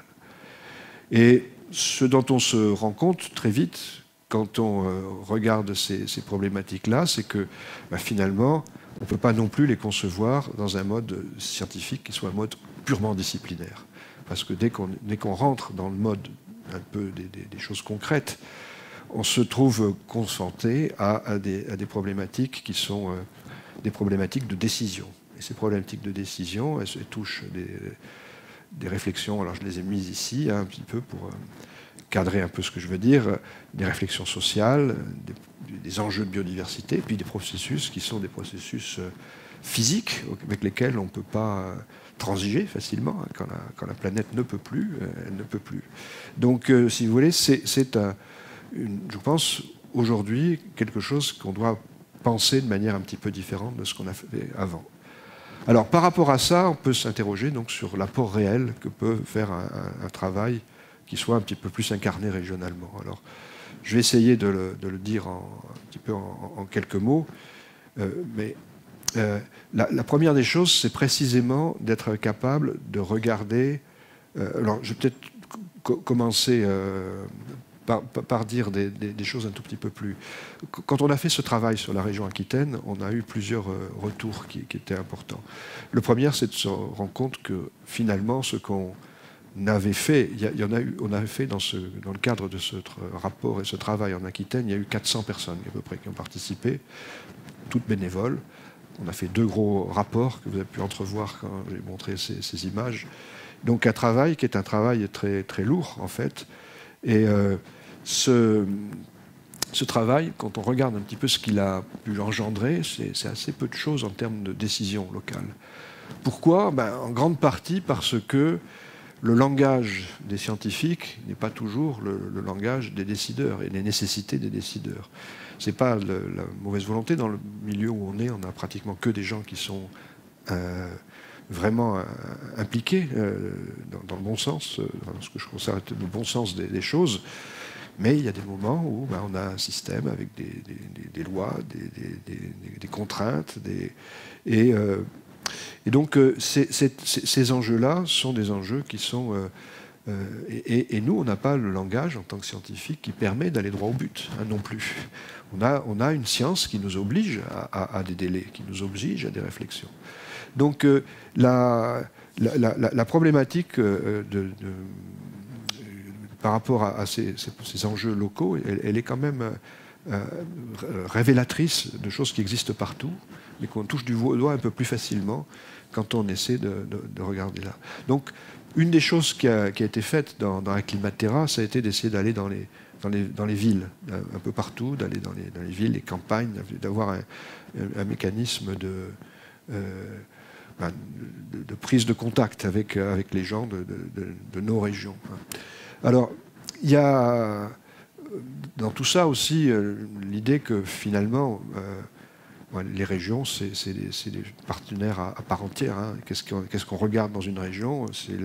Et ce dont on se rend compte très vite, quand on regarde ces problématiques-là, c'est que ben, finalement, on ne peut pas non plus les concevoir dans un mode scientifique qui soit un mode purement disciplinaire. Parce que dès qu'on rentre dans le mode un peu des choses concrètes, on se trouve confronté à des problématiques qui sont des problématiques de décision. Et ces problématiques de décision, elles touchent des réflexions, alors je les ai mises ici un petit peu pour cadrer un peu ce que je veux dire, des réflexions sociales, des enjeux de biodiversité, puis des processus qui sont des processus physiques avec lesquels on ne peut pas transiger facilement. Quand la planète ne peut plus, elle ne peut plus. Donc, si vous voulez, c'est je pense, aujourd'hui, quelque chose qu'on doit penser de manière un petit peu différente de ce qu'on a fait avant. Alors, par rapport à ça, on peut s'interroger donc sur l'apport réel que peut faire un travail qui soit un petit peu plus incarné régionalement. Alors, je vais essayer de le dire un petit peu en quelques mots, mais la première des choses, c'est précisément d'être capable de regarder... alors, je vais peut-être commencer par dire des choses un tout petit peu plus... Quand on a fait ce travail sur la région Aquitaine, on a eu plusieurs retours qui étaient importants. Le premier, c'est de se rendre compte que finalement, ce qu'on avait fait, on avait fait dans le cadre de ce rapport et ce travail en Aquitaine, il y a eu 400 personnes à peu près qui ont participé, toutes bénévoles. On a fait 2 gros rapports que vous avez pu entrevoir quand j'ai montré ces images. Donc un travail qui est un travail très, très lourd en fait. Et ce travail, quand on regarde un petit peu ce qu'il a pu engendrer, c'est assez peu de choses en termes de décision locale. Pourquoi ? Ben, en grande partie parce que le langage des scientifiques n'est pas toujours le langage des décideurs et les nécessités des décideurs. Ce n'est pas la mauvaise volonté. Dans le milieu où on est, on n'a pratiquement que des gens qui sont vraiment impliqués dans le bon sens, dans ce que je considère être le bon sens des choses. Mais il y a des moments où on a un système avec des lois, des contraintes, et donc ces enjeux-là sont des enjeux qui sont... et nous, on n'a pas le langage en tant que scientifique qui permet d'aller droit au but, hein, non plus. On a une science qui nous oblige à des délais, qui nous oblige à des réflexions. Donc la problématique par rapport à ces enjeux locaux, elle est quand même révélatrice de choses qui existent partout, mais qu'on touche du doigt un peu plus facilement quand on essaie de regarder là. Donc, une des choses qui a été faite dans Acclimatera, ça a été d'essayer d'aller dans les villes, un peu partout, d'aller dans les villes, les campagnes, d'avoir un mécanisme de prise de contact avec les gens de nos régions. Alors, il y a dans tout ça aussi l'idée que finalement, les régions, c'est des partenaires à part entière. Hein. Qu'est-ce qu'on regarde dans une région ? C'est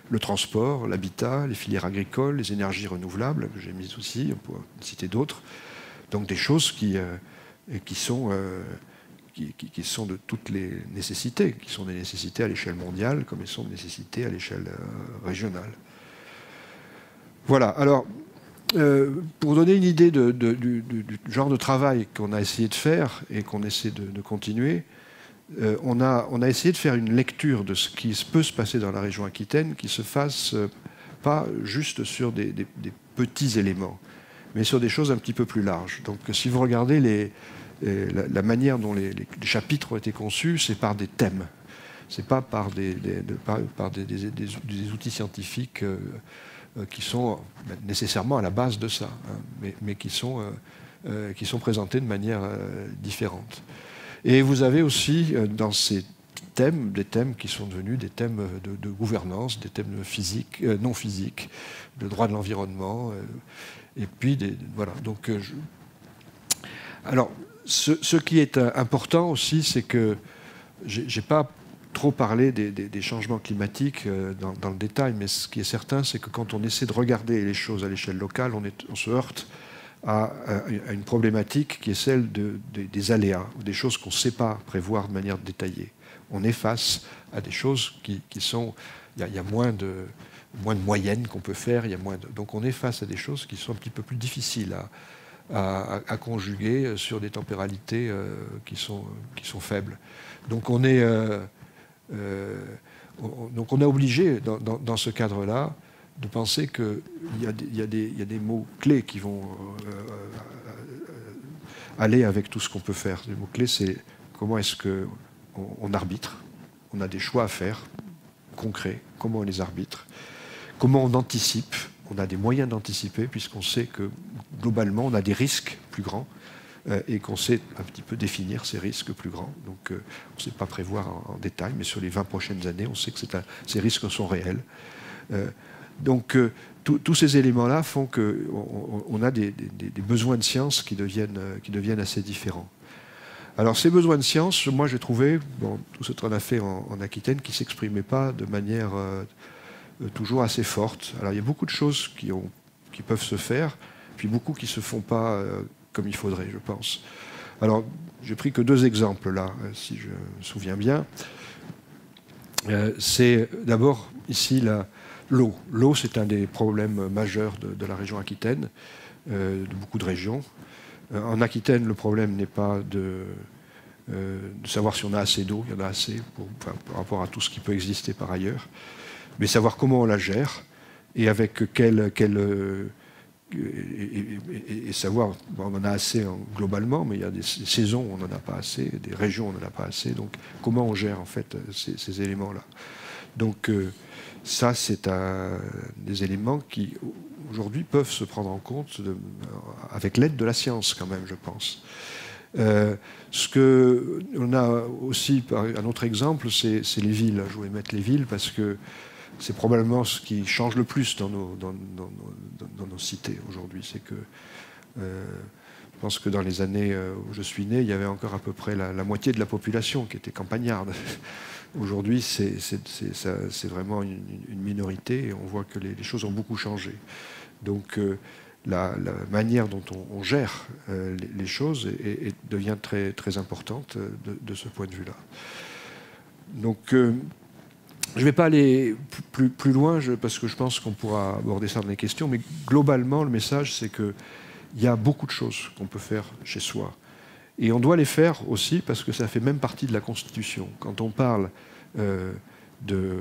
le transport, l'habitat, les filières agricoles, les énergies renouvelables, que j'ai mises aussi, on pourrait citer d'autres. Donc des choses qui sont de toutes les nécessités, qui sont des nécessités à l'échelle mondiale, comme elles sont des nécessités à l'échelle régionale. Voilà, alors, pour donner une idée du genre de travail qu'on a essayé de faire et qu'on essaie de continuer, on a essayé de faire une lecture de ce qui peut se passer dans la région Aquitaine qui se fasse pas juste sur des petits éléments, mais sur des choses un petit peu plus larges. Donc si vous regardez la manière dont les chapitres ont été conçus, c'est par des thèmes. C'est pas par des outils scientifiques qui sont nécessairement à la base de ça, hein, mais qui sont présentés de manière différente. Et vous avez aussi dans ces thèmes des thèmes qui sont devenus des thèmes de gouvernance, des thèmes non physiques, de droit de l'environnement, et puis voilà. Donc, alors, ce qui est important aussi, c'est que j'ai pas trop parlé des changements climatiques dans le détail, mais ce qui est certain, c'est que quand on essaie de regarder les choses à l'échelle locale, on se heurte à une problématique qui est celle des aléas, des choses qu'on ne sait pas prévoir de manière détaillée. On est face à des choses qui sont... Il y a moins de moyennes qu'on peut faire, donc on est face à des choses qui sont un petit peu plus difficiles à conjuguer sur des temporalités qui sont faibles. Donc on est obligé, dans ce cadre-là, de penser qu'il y a des mots-clés qui vont aller avec tout ce qu'on peut faire. Les mots-clés, c'est comment est-ce qu'on arbitre. On a des choix à faire, concrets, comment on les arbitre. Comment on anticipe. On a des moyens d'anticiper, puisqu'on sait que, globalement, on a des risques plus grands et qu'on sait un petit peu définir ces risques plus grands. Donc, on ne sait pas prévoir en détail, mais sur les 20 prochaines années, on sait que ces risques sont réels. Donc, tous ces éléments-là font qu'on a des besoins de science qui deviennent assez différents. Alors, ces besoins de science, moi, j'ai trouvé, tout ce qu'on a fait en Aquitaine, qui ne s'exprimaient pas de manière toujours assez forte. Alors, il y a beaucoup de choses qui peuvent se faire, puis beaucoup qui ne se font pas comme il faudrait, je pense. Alors, j'ai pris que 2 exemples, là, si je me souviens bien. C'est d'abord, ici, l'eau. L'eau, c'est un des problèmes majeurs de la région Aquitaine, de beaucoup de régions. En Aquitaine, le problème n'est pas de savoir si on a assez d'eau, il y en a assez par rapport à tout ce qui peut exister par ailleurs, mais savoir comment on la gère et avec et savoir, on en a assez globalement, mais il y a des saisons où on n'en a pas assez, des régions où on n'en a pas assez, donc comment on gère en fait ces éléments-là. Donc ça, c'est des éléments qui, aujourd'hui, peuvent se prendre en compte avec l'aide de la science, quand même, je pense. On a aussi, un autre exemple, c'est les villes. Je voulais mettre les villes parce que c'est probablement ce qui change le plus dans nos cités aujourd'hui. C'est que je pense que dans les années où je suis né, il y avait encore à peu près la moitié de la population qui était campagnarde. Aujourd'hui, c'est vraiment une minorité et on voit que les choses ont beaucoup changé. Donc la manière dont on gère les choses devient très, très importante de ce point de vue-là. Donc je ne vais pas aller plus loin parce que je pense qu'on pourra aborder ça dans les questions, mais globalement, le message, c'est qu'il y a beaucoup de choses qu'on peut faire chez soi. Et on doit les faire aussi parce que ça fait même partie de la Constitution. Quand on parle de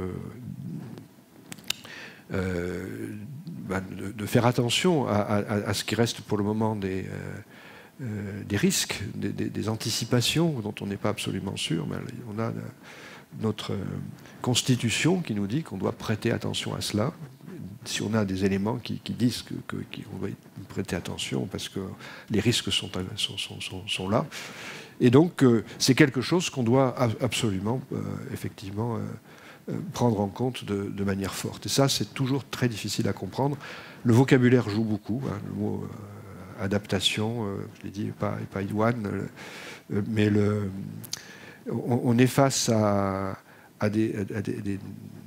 faire attention à ce qui reste pour le moment des risques, des anticipations dont on n'est pas absolument sûr, mais on a notre Constitution qui nous dit qu'on doit prêter attention à cela. Si on a des éléments qui disent qu'on doit y prêter attention parce que les risques sont là. Et donc, c'est quelque chose qu'on doit absolument, effectivement, prendre en compte de manière forte. Et ça, c'est toujours très difficile à comprendre. Le vocabulaire joue beaucoup. Hein, le mot adaptation, je l'ai dit, pas idoine, mais on est face à des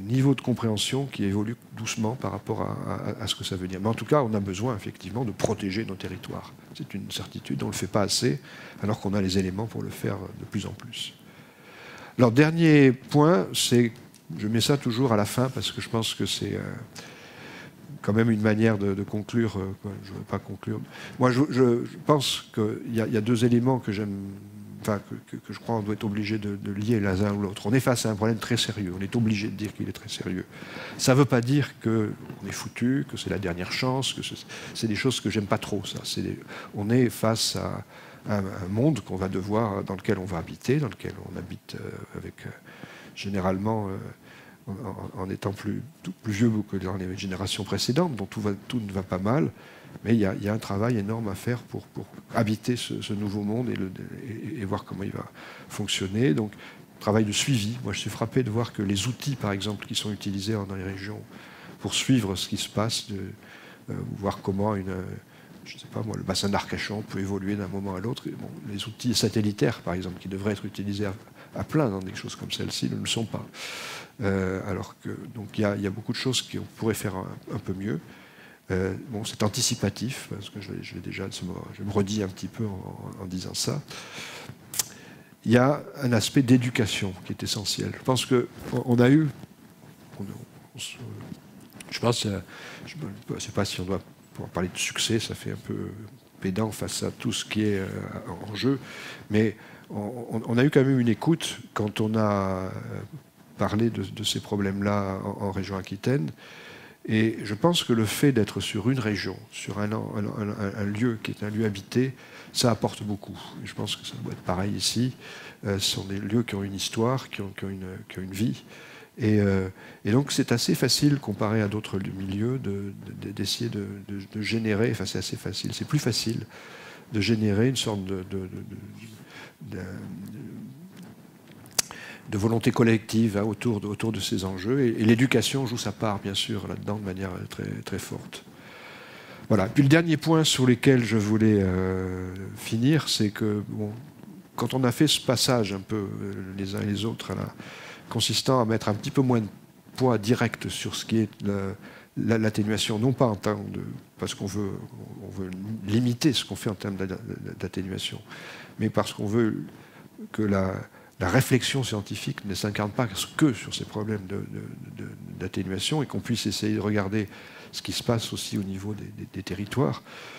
niveau de compréhension qui évolue doucement par rapport à ce que ça veut dire. Mais en tout cas, on a besoin effectivement de protéger nos territoires. C'est une certitude, on ne le fait pas assez, alors qu'on a les éléments pour le faire de plus en plus. Alors, dernier point, c'est, je mets ça toujours à la fin parce que je pense que c'est quand même une manière de conclure. Je ne veux pas conclure. Moi, je pense qu'il y a deux éléments que j'aime, enfin, que je crois qu'on doit être obligé de lier l'un ou l'autre. On est face à un problème très sérieux. On est obligé de dire qu'il est très sérieux. Ça ne veut pas dire qu'on est foutu, que c'est la dernière chance, que c'est des choses que j'aime pas trop. Ça. On est face à un monde qu'on va devoir, dans lequel on va habiter, dans lequel on habite avec généralement en étant plus vieux que dans les générations précédentes, dont tout ne va pas mal. Mais il y a un travail énorme à faire pour habiter ce nouveau monde et voir comment il va fonctionner. Donc, travail de suivi. Moi, je suis frappé de voir que les outils, par exemple, qui sont utilisés dans les régions pour suivre ce qui se passe, voir comment je ne sais pas moi, le bassin d'Arcachon peut évoluer d'un moment à l'autre. Bon, les outils satellitaires, par exemple, qui devraient être utilisés à plein dans des choses comme celle-ci, ne le sont pas. Alors que, donc, il y a beaucoup de choses qu'on pourrait faire un peu mieux. Bon, c'est anticipatif, parce que je me redis un petit peu en disant ça. Il y a un aspect d'éducation qui est essentiel. Je pense qu'on a eu... je pense, je ne sais pas si on doit pouvoir parler de succès, ça fait un peu pédant face à tout ce qui est en jeu, mais on a eu quand même une écoute quand on a parlé de ces problèmes-là en région Aquitaine. Et je pense que le fait d'être sur une région, sur un lieu qui est un lieu habité, ça apporte beaucoup. Et je pense que ça doit être pareil ici. Ce sont des lieux qui ont une histoire, qui ont une vie. Et donc c'est assez facile, comparé à d'autres milieux, d'essayer de générer, enfin c'est assez facile, c'est plus facile de générer une sorte de volonté collective autour de ces enjeux. Et l'éducation joue sa part, bien sûr, là-dedans, de manière très, très forte. Voilà. Puis le dernier point sur lequel je voulais finir, c'est que bon, quand on a fait ce passage un peu les uns et les autres, consistant à mettre un petit peu moins de poids direct sur ce qui est l'atténuation, non pas en termes parce qu'on veut limiter ce qu'on fait en termes d'atténuation, mais parce qu'on veut que la réflexion scientifique ne s'incarne pas que sur ces problèmes d'atténuation et qu'on puisse essayer de regarder ce qui se passe aussi au niveau des territoires.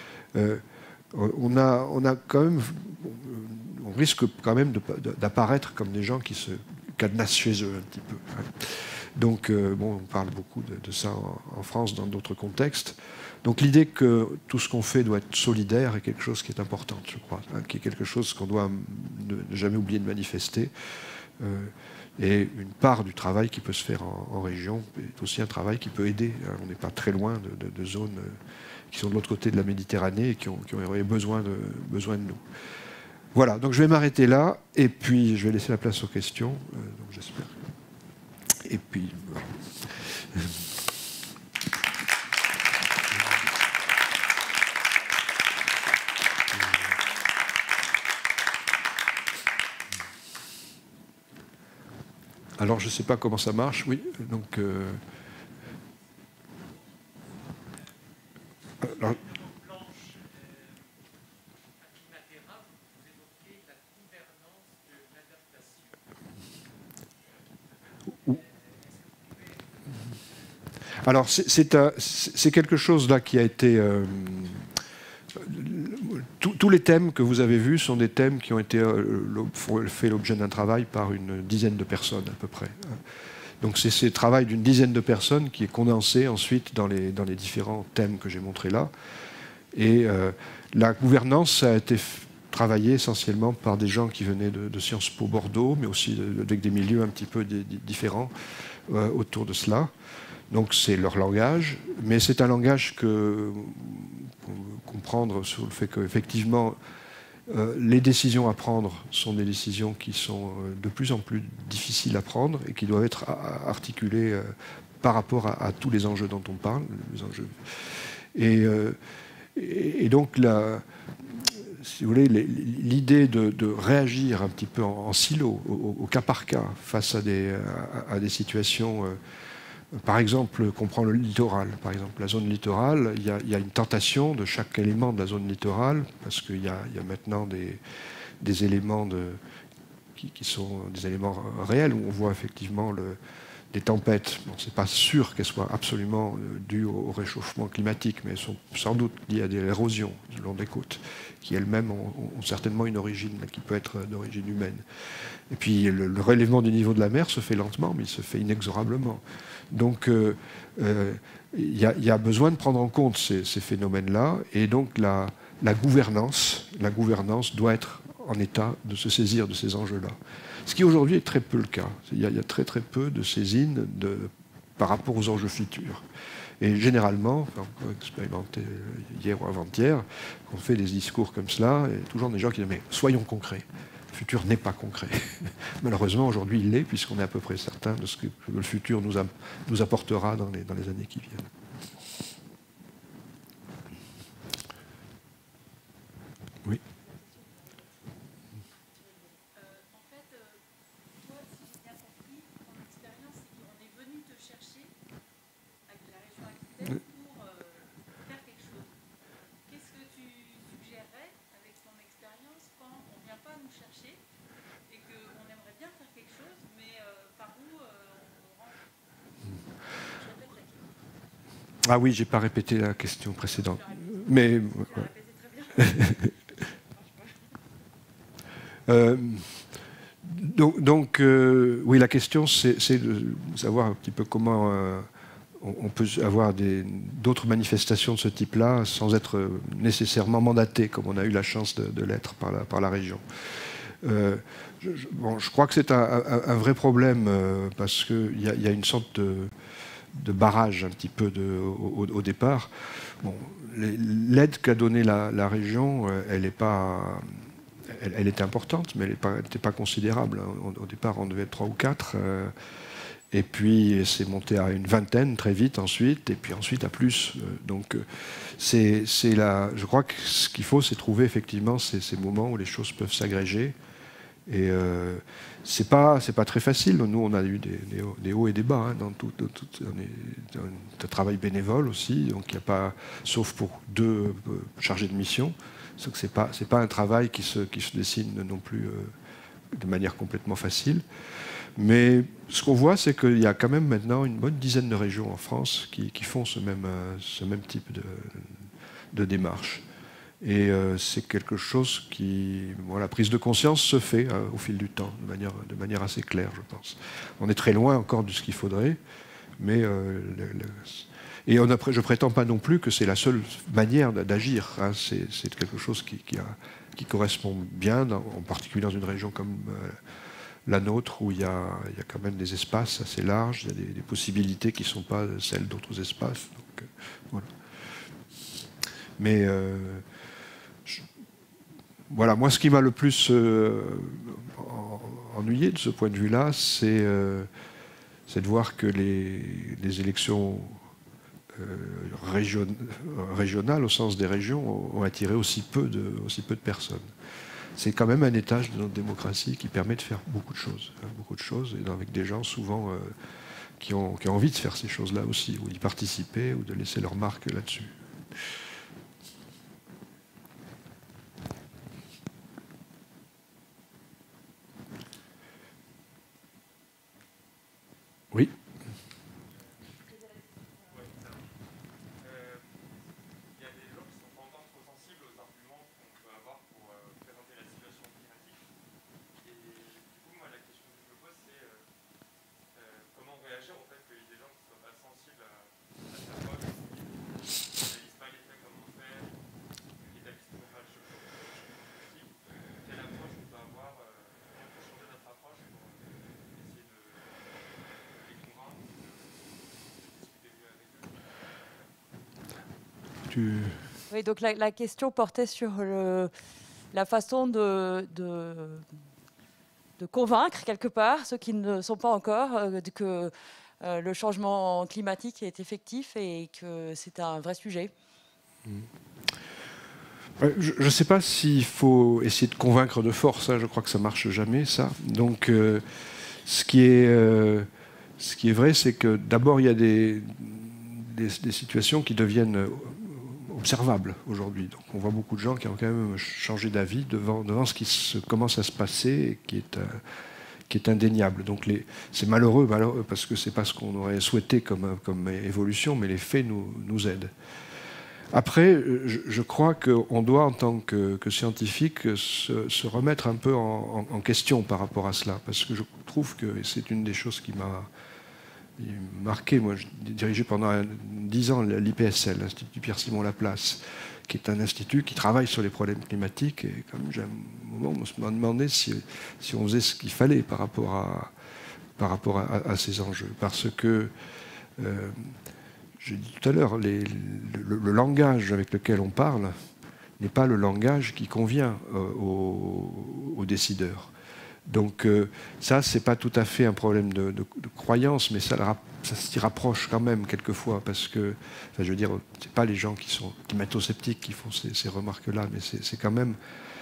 On risque quand même d'apparaître comme des gens qui se cadenassent chez eux un petit peu. Donc, bon, on parle beaucoup de ça en France, dans d'autres contextes. Donc l'idée que tout ce qu'on fait doit être solidaire est quelque chose qui est important, je crois, qui est quelque chose qu'on doit ne jamais oublier de manifester. Et une part du travail qui peut se faire en région est aussi un travail qui peut aider. On n'est pas très loin de zones qui sont de l'autre côté de la Méditerranée et qui auraient besoin de nous. Voilà, donc je vais m'arrêter là, et puis je vais laisser la place aux questions, donc j'espère. Et puis... Voilà. Alors, je ne sais pas comment ça marche, oui. Donc, alors, alors c'est quelque chose là qui a été... tous les thèmes que vous avez vus sont des thèmes qui ont été fait l'objet d'un travail par une dizaine de personnes à peu près. Donc c'est ce travail d'une dizaine de personnes qui est condensé ensuite dans les différents thèmes que j'ai montrés là. Et la gouvernance a été travaillée essentiellement par des gens qui venaient de Sciences Po Bordeaux, mais aussi avec des milieux un petit peu différents autour de cela. Donc c'est leur langage, mais c'est un langage que comprendre sur le fait qu'effectivement les décisions à prendre sont des décisions qui sont de plus en plus difficiles à prendre et qui doivent être articulées par rapport à tous les enjeux dont on parle, les enjeux. Et donc si vous voulez, l'idée de réagir un petit peu en silo, au cas par cas, face à des situations Par exemple, qu'on prend le littoral. Par exemple, la zone littorale, il y a une tentation de chaque élément de la zone littorale, parce qu'il y a maintenant des éléments qui sont des éléments réels, où on voit effectivement des tempêtes. Bon, ce n'est pas sûr qu'elles soient absolument dues au réchauffement climatique, mais elles sont sans doute liées à des érosions le long des côtes, qui elles-mêmes ont certainement une origine, qui peut être d'origine humaine. Et puis le relèvement du niveau de la mer se fait lentement, mais il se fait inexorablement. Donc il y a besoin de prendre en compte ces phénomènes-là, et donc la gouvernance doit être en état de se saisir de ces enjeux-là. Ce qui aujourd'hui est très peu le cas. Il y a très très peu de saisine par rapport aux enjeux futurs. Et généralement, on a expérimenté hier ou avant-hier, on fait des discours comme cela, et toujours des gens qui disent « mais soyons concrets ». Le futur n'est pas concret. Malheureusement, aujourd'hui, il l'est, puisqu'on est à peu près certain de ce que le futur nous apportera dans les années qui viennent. Oui. Ah oui, je n'ai pas répété la question précédente. Mais oui, la question, c'est de savoir un petit peu comment on peut avoir d'autres manifestations de ce type-là sans être nécessairement mandaté, comme on a eu la chance de l'être par la région. Je crois que c'est un vrai problème parce qu'il y a une sorte de barrage un petit peu au départ. Bon, l'aide qu'a donnée la région, elle était importante, mais elle n'était pas considérable. Au départ, on devait être 3 ou 4, et puis c'est monté à une vingtaine très vite ensuite, et puis ensuite à plus. Donc je crois que ce qu'il faut, c'est trouver effectivement ces moments où les choses peuvent s'agréger. Et c'est pas très facile. Nous, on a eu des hauts et des bas dans un travail bénévole aussi. Donc il n'y a pas, sauf pour 2 chargés de mission, c'est pas un travail qui se dessine non plus de manière complètement facile. Mais ce qu'on voit, c'est qu'il y a quand même maintenant une bonne dizaine de régions en France qui font ce même type de démarche. Et c'est quelque chose la prise de conscience se fait au fil du temps, de manière assez claire, je pense. On est très loin encore de ce qu'il faudrait, mais je ne prétends pas non plus que c'est la seule manière d'agir. Hein. C'est quelque chose qui correspond bien, en particulier dans une région comme la nôtre, où il y a quand même des espaces assez larges, il y a des possibilités qui ne sont pas celles d'autres espaces. Donc, voilà. Mais voilà, moi, ce qui m'a le plus ennuyé de ce point de vue-là, c'est de voir que les élections régionales, au sens des régions, ont attiré aussi peu de personnes. C'est quand même un étage de notre démocratie qui permet de faire beaucoup de choses, et avec des gens souvent qui ont envie de faire ces choses-là aussi, ou d'y participer, ou de laisser leur marque là-dessus. Oui. Il y a des gens qui sont pas encore trop sensibles aux arguments qu'on peut avoir pour présenter la situation climatique. Et du coup, moi, la question que je me pose, c'est comment réagir au fait qu'il y ait des gens qui ne soient pas sensibles à cette approche, qui n'analysent pas les faits comme on fait, qui n'établissent toujours pas le changement climatique. Quelle approche on peut avoir, comment on peut changer notre approche pour essayer de les convaincre, de discuter mieux avec eux. Oui, donc la question portait sur la façon de convaincre quelque part ceux qui ne sont pas encore que le changement climatique est effectif et que c'est un vrai sujet. Je ne sais pas s'il faut essayer de convaincre de force, hein, je crois que ça ne marche jamais, ça. Donc, ce qui est Ce qui est vrai, c'est que d'abord, il y a des situations qui deviennent observables aujourd'hui. Donc on voit beaucoup de gens qui ont quand même changé d'avis devant ce qui commence à se passer et qui est indéniable. Donc c'est malheureux parce que c'est pas ce qu'on aurait souhaité comme évolution, mais les faits nous aident. Après, je crois qu'on doit, en tant que scientifique, se remettre un peu en question par rapport à cela, parce que je trouve que c'est une des choses qui m'a marqué. Moi, j'ai dirigé pendant 10 ans l'IPSL, l'Institut Pierre-Simon Laplace, qui est un institut qui travaille sur les problèmes climatiques. Et comme j'ai un moment, on se demandait si on faisait ce qu'il fallait par rapport à ces enjeux. Parce que, j'ai dit tout à l'heure, le langage avec lequel on parle n'est pas le langage qui convient aux décideurs. Donc ça, c'est pas tout à fait un problème de croyance, mais ça s'y rapproche quand même quelquefois, parce que, enfin, je veux dire, c'est pas les gens qui sont climato-sceptiques qui font ces remarques-là, mais c'est quand même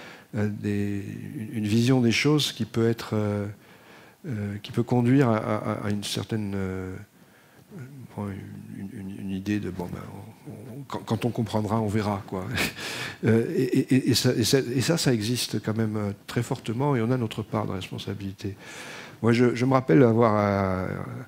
une vision des choses qui peut qui peut conduire à une certaine une idée de bon, quand on comprendra, on verra, quoi. Et ça existe quand même très fortement, et on a notre part de responsabilité. Moi, je me rappelle avoir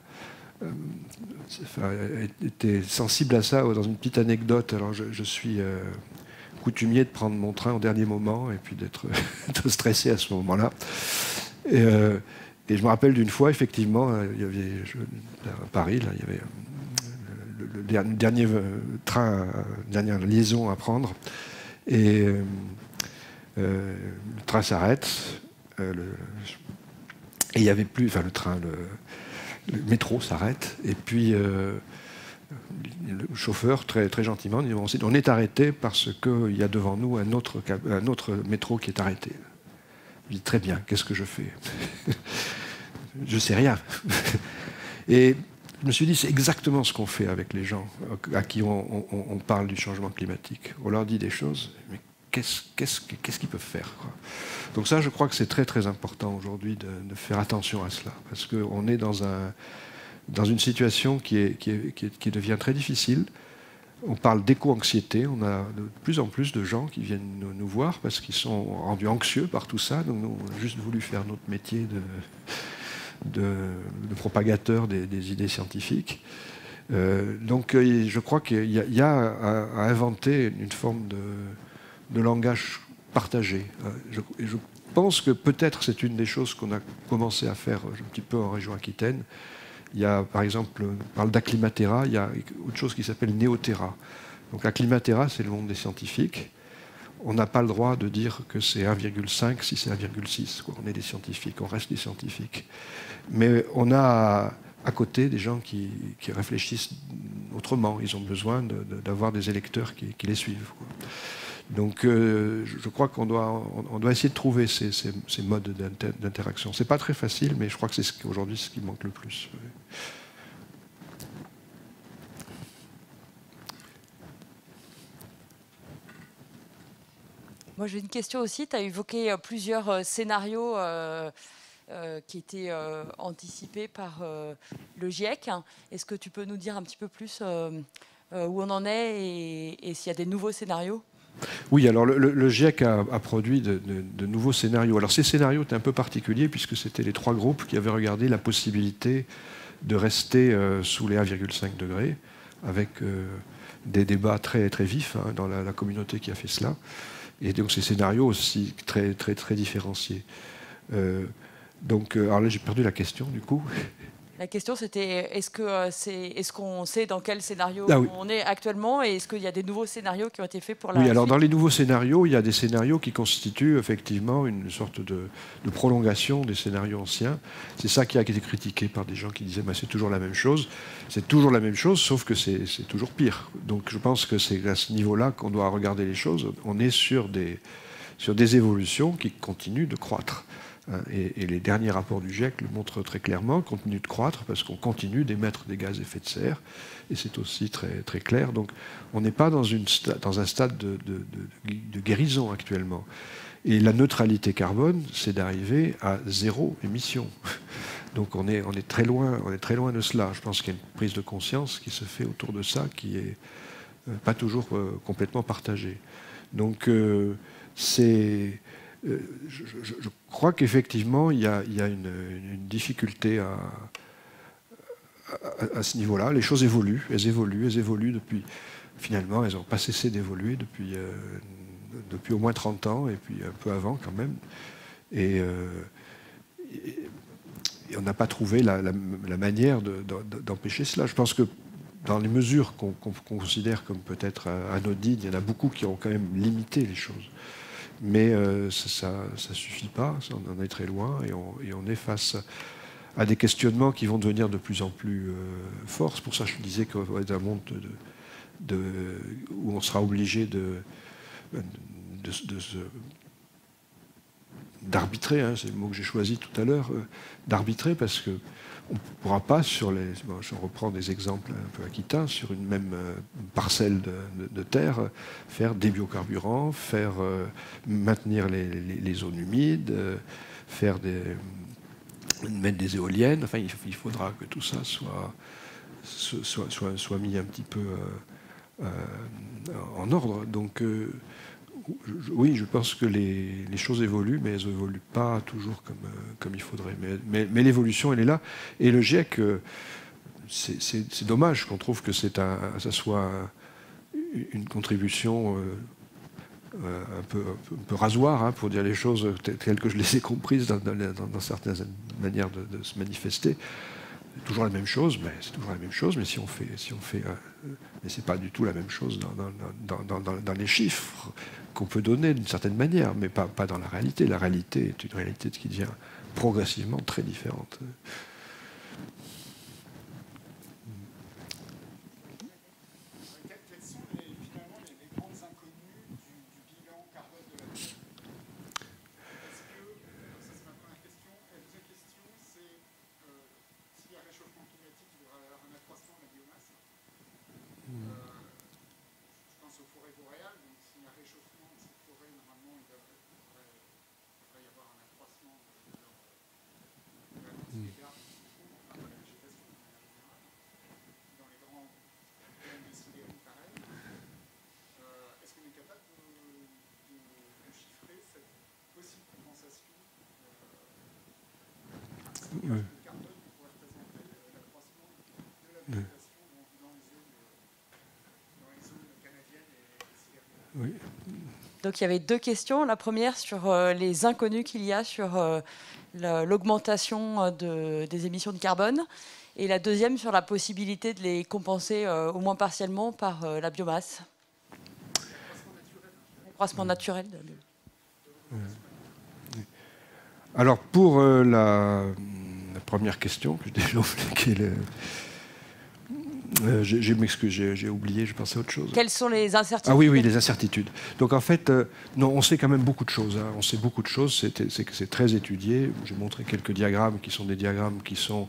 été sensible à ça dans une petite anecdote. Alors, je suis coutumier de prendre mon train au dernier moment et puis d'être stressé à ce moment-là. Et je me rappelle d'une fois, effectivement, il y avait à Paris, là, il y avait le dernier train, dernière liaison à prendre, et le train s'arrête, et il n'y avait plus, enfin le métro s'arrête, et puis le chauffeur très, très gentiment dit on est arrêté parce qu'il y a devant nous un autre métro qui est arrêté. Je dis très bien, qu'est-ce que je fais? Je ne sais rien. Et je me suis dit, c'est exactement ce qu'on fait avec les gens à qui on parle du changement climatique. On leur dit des choses, mais qu'est-ce qu'ils peuvent faire, quoi. Donc ça, je crois que c'est très très important aujourd'hui de faire attention à cela, parce qu'on est dans une situation qui devient très difficile. On parle d'éco-anxiété, on a de plus en plus de gens qui viennent nous voir parce qu'ils sont rendus anxieux par tout ça. Donc nous, on a juste voulu faire notre métier de propagateur des idées scientifiques. Donc je crois qu'il y a à inventer une forme de langage partagé. Je pense que peut-être c'est une des choses qu'on a commencé à faire un petit peu en région Aquitaine. Il y a, par exemple, on parle d'Acclimatera, il y a autre chose qui s'appelle Néoterra. Donc Acclimatera, c'est le monde des scientifiques. On n'a pas le droit de dire que c'est 1,5 si c'est 1,6. On est des scientifiques, on reste des scientifiques. Mais on a à côté des gens qui réfléchissent autrement. Ils ont besoin d'avoir des électeurs qui les suivent, quoi. Donc je crois qu'on doit essayer de trouver ces modes d'interaction. C'est pas très facile, mais je crois que c'est aujourd'hui ce qui manque le plus. Moi j'ai une question aussi. Tu as évoqué plusieurs scénarios qui étaient anticipés par le GIEC. Est-ce que tu peux nous dire un petit peu plus où on en est et s'il y a des nouveaux scénarios ? Oui, alors le GIEC a produit de nouveaux scénarios. Alors ces scénarios étaient un peu particuliers puisque c'était les 3 groupes qui avaient regardé la possibilité de rester sous les 1,5 degrés, avec des débats très, très vifs dans la communauté qui a fait cela. Et donc ces scénarios aussi très, très, très différenciés. Alors là j'ai perdu la question du coup. La question c'était est-ce qu'on sait dans quel scénario oui. on est actuellement et est-ce qu'il y a des nouveaux scénarios qui ont été faits pour la Oui, alors suite ? dans les nouveaux scénarios, il y a des scénarios qui constituent effectivement une sorte de prolongation des scénarios anciens. C'est ça qui a été critiqué par des gens qui disaient c'est toujours la même chose. C'est toujours la même chose, sauf que c'est toujours pire. Donc je pense que c'est à ce niveau-là qu'on doit regarder les choses. On est sur des évolutions qui continuent de croître. Et les derniers rapports du GIEC le montrent très clairement, continue de croître parce qu'on continue d'émettre des gaz à effet de serre, et c'est aussi très, très clair. Donc on n'est pas dans un stade de guérison actuellement. Et la neutralité carbone, c'est d'arriver à 0 émission. Donc on est très loin de cela. Je pense qu'il y a une prise de conscience qui se fait autour de ça, qui est pas toujours complètement partagée. Donc je crois qu'effectivement il y a une difficulté à ce niveau-là. Les choses évoluent, elles évoluent depuis. Finalement, elles n'ont pas cessé d'évoluer depuis au moins 30 ans, et puis un peu avant quand même. Et on n'a pas trouvé la manière d'empêcher cela. Je pense que dans les mesures qu'on considère comme peut-être anodines, il y en a beaucoup qui ont quand même limité les choses. Mais ça ne suffit pas, on en est très loin, et on est face à des questionnements qui vont devenir de plus en plus forts. C'est pour ça que je disais qu'on va être un monde où on sera obligé d'arbitrer, hein, c'est le mot que j'ai choisi tout à l'heure, d'arbitrer, parce qu'on ne pourra pas je reprends des exemples un peu aquitains, sur une même parcelle de terre, faire des biocarburants, maintenir les zones humides, mettre des éoliennes. Enfin, il faudra que tout ça soit mis un petit peu en ordre. Donc oui, je pense que les choses évoluent, mais elles n'évoluent pas toujours comme il faudrait. Mais l'évolution, elle est là. Et le GIEC, c'est dommage qu'on trouve que ça soit une contribution un peu rasoir, hein, pour dire les choses telles que je les ai comprises dans certaines manières de se manifester. C'est toujours la même chose, mais si on fait mais c'est pas du tout la même chose dans les chiffres qu'on peut donner d'une certaine manière, mais pas dans la réalité. La réalité est une réalité qui devient progressivement très différente. Quelles sont finalement les grandes inconnues du bilan carbone de la Terre? Est-ce que, ça c'est ma première question, et la deuxième question c'est s'il y a réchauffement climatique, il devrait y avoir un accroissement de la biomasse. Je pense aux forêts boréales, donc s'il y a un réchauffement de ces forêts, normalement il devrait y avoir un accroissement de leur dégâts enfin, de la végétation de manière générale, dans les grands plaines de Sibérie pareil. Est-ce qu'on est capable de chiffrer cette possible compensation de carbone qui pourrait représenter l'accroissement de la végétation dans les zones canadiennes et sibériennes? Oui. Donc il y avait deux questions. La première sur les inconnus qu'il y a sur l'augmentation des émissions de carbone, et la deuxième sur la possibilité de les compenser au moins partiellement par la biomasse. L'accroissement naturel. Alors pour la première question que je développe, qui est je m'excuse, j'ai oublié, je pensais à autre chose. Quelles sont les incertitudes? Ah oui, les incertitudes. Donc en fait, non, on sait quand même beaucoup de choses. Hein. On sait beaucoup de choses, c'est très étudié. J'ai montré quelques diagrammes qui sont des diagrammes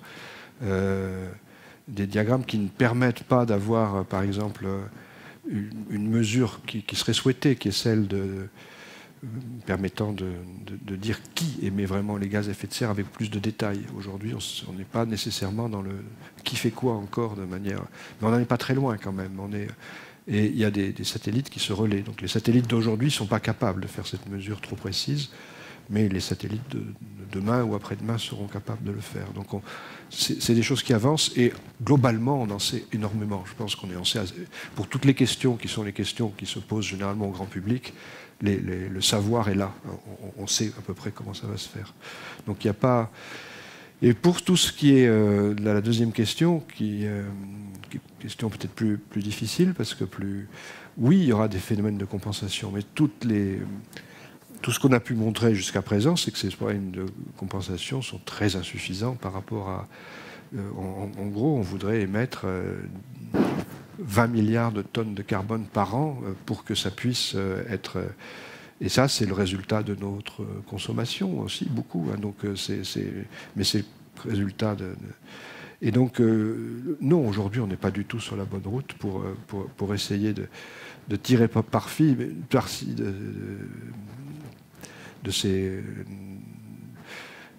qui ne permettent pas d'avoir, par exemple, une mesure qui serait souhaitée, qui est celle permettant de dire qui émet vraiment les gaz à effet de serre avec plus de détails. Aujourd'hui, on n'est pas nécessairement dans le qui fait quoi encore de manière... Mais on n'en est pas très loin quand même. Et il y a des satellites qui se relaient. Donc les satellites d'aujourd'hui ne sont pas capables de faire cette mesure trop précise, mais les satellites de demain ou après-demain seront capables de le faire. Donc c'est des choses qui avancent, et globalement on en sait énormément. Je pense qu'on est en sait pour toutes les questions qui sont les questions qui se posent généralement au grand public. Le savoir est là. On sait à peu près comment ça va se faire. Donc il n'y a pas... Et pour tout ce qui est la deuxième question, qui est une question peut-être plus difficile, parce que oui, il y aura des phénomènes de compensation, mais tout ce qu'on a pu montrer jusqu'à présent, c'est que ces problèmes de compensation sont très insuffisants par rapport à... en gros, on voudrait émettre 20 milliards de tonnes de carbone par an pour que ça puisse être... Et ça, c'est le résultat de notre consommation aussi, beaucoup. Hein, donc, mais c'est le résultat de... Et donc, non, aujourd'hui, on n'est pas du tout sur la bonne route pour essayer de tirer parti de ces...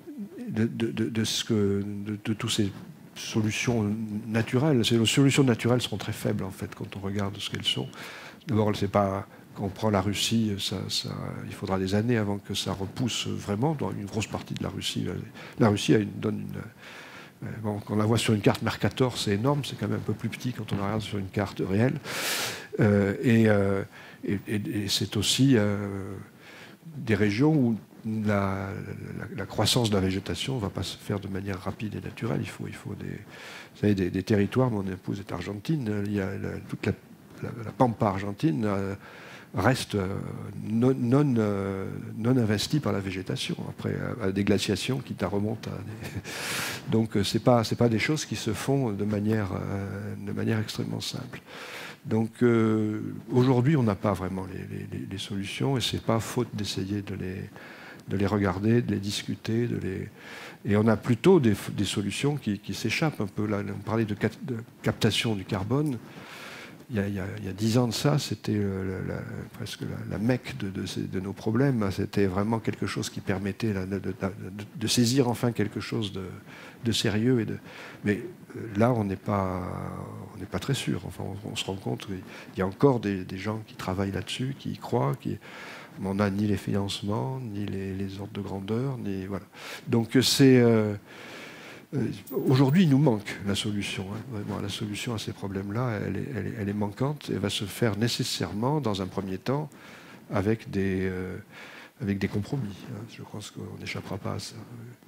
de toutes ces solutions naturelles. Les solutions naturelles seront très faibles, en fait, quand on regarde ce qu'elles sont. D'abord, c'est pas... Quand on prend la Russie, il faudra des années avant que ça repousse vraiment dans une grosse partie de la Russie. La Russie donne une... Bon, quand on la voit sur une carte Mercator, c'est énorme, c'est quand même un peu plus petit quand on la regarde sur une carte réelle. Et c'est aussi des régions où la croissance de la végétation ne va pas se faire de manière rapide et naturelle. Il faut vous savez, des territoires. Mon épouse est argentine. Il y a toute la pampa argentine reste non investie par la végétation. Après, à des glaciations qui remontent à des... Donc, c'est pas des choses qui se font de manière extrêmement simple. Donc aujourd'hui, on n'a pas vraiment les solutions, et c'est pas faute d'essayer de les regarder, de les discuter, et on a plutôt des solutions qui s'échappent un peu. Là, on parlait de captation du carbone. Il y a 10 ans de ça, c'était presque la mecque de nos problèmes. C'était vraiment quelque chose qui permettait de saisir enfin quelque chose de sérieux. Mais là, on n'est pas très sûr. Enfin, on se rend compte qu'il y a encore des gens qui travaillent là-dessus, qui y croient, on n'a ni les financements, ni les ordres de grandeur, ni voilà. Donc aujourd'hui, il nous manque la solution. Hein. Vraiment, la solution à ces problèmes-là, elle est manquante, et va se faire nécessairement, dans un premier temps, avec des compromis. Hein. Je pense qu'on n'échappera pas à ça.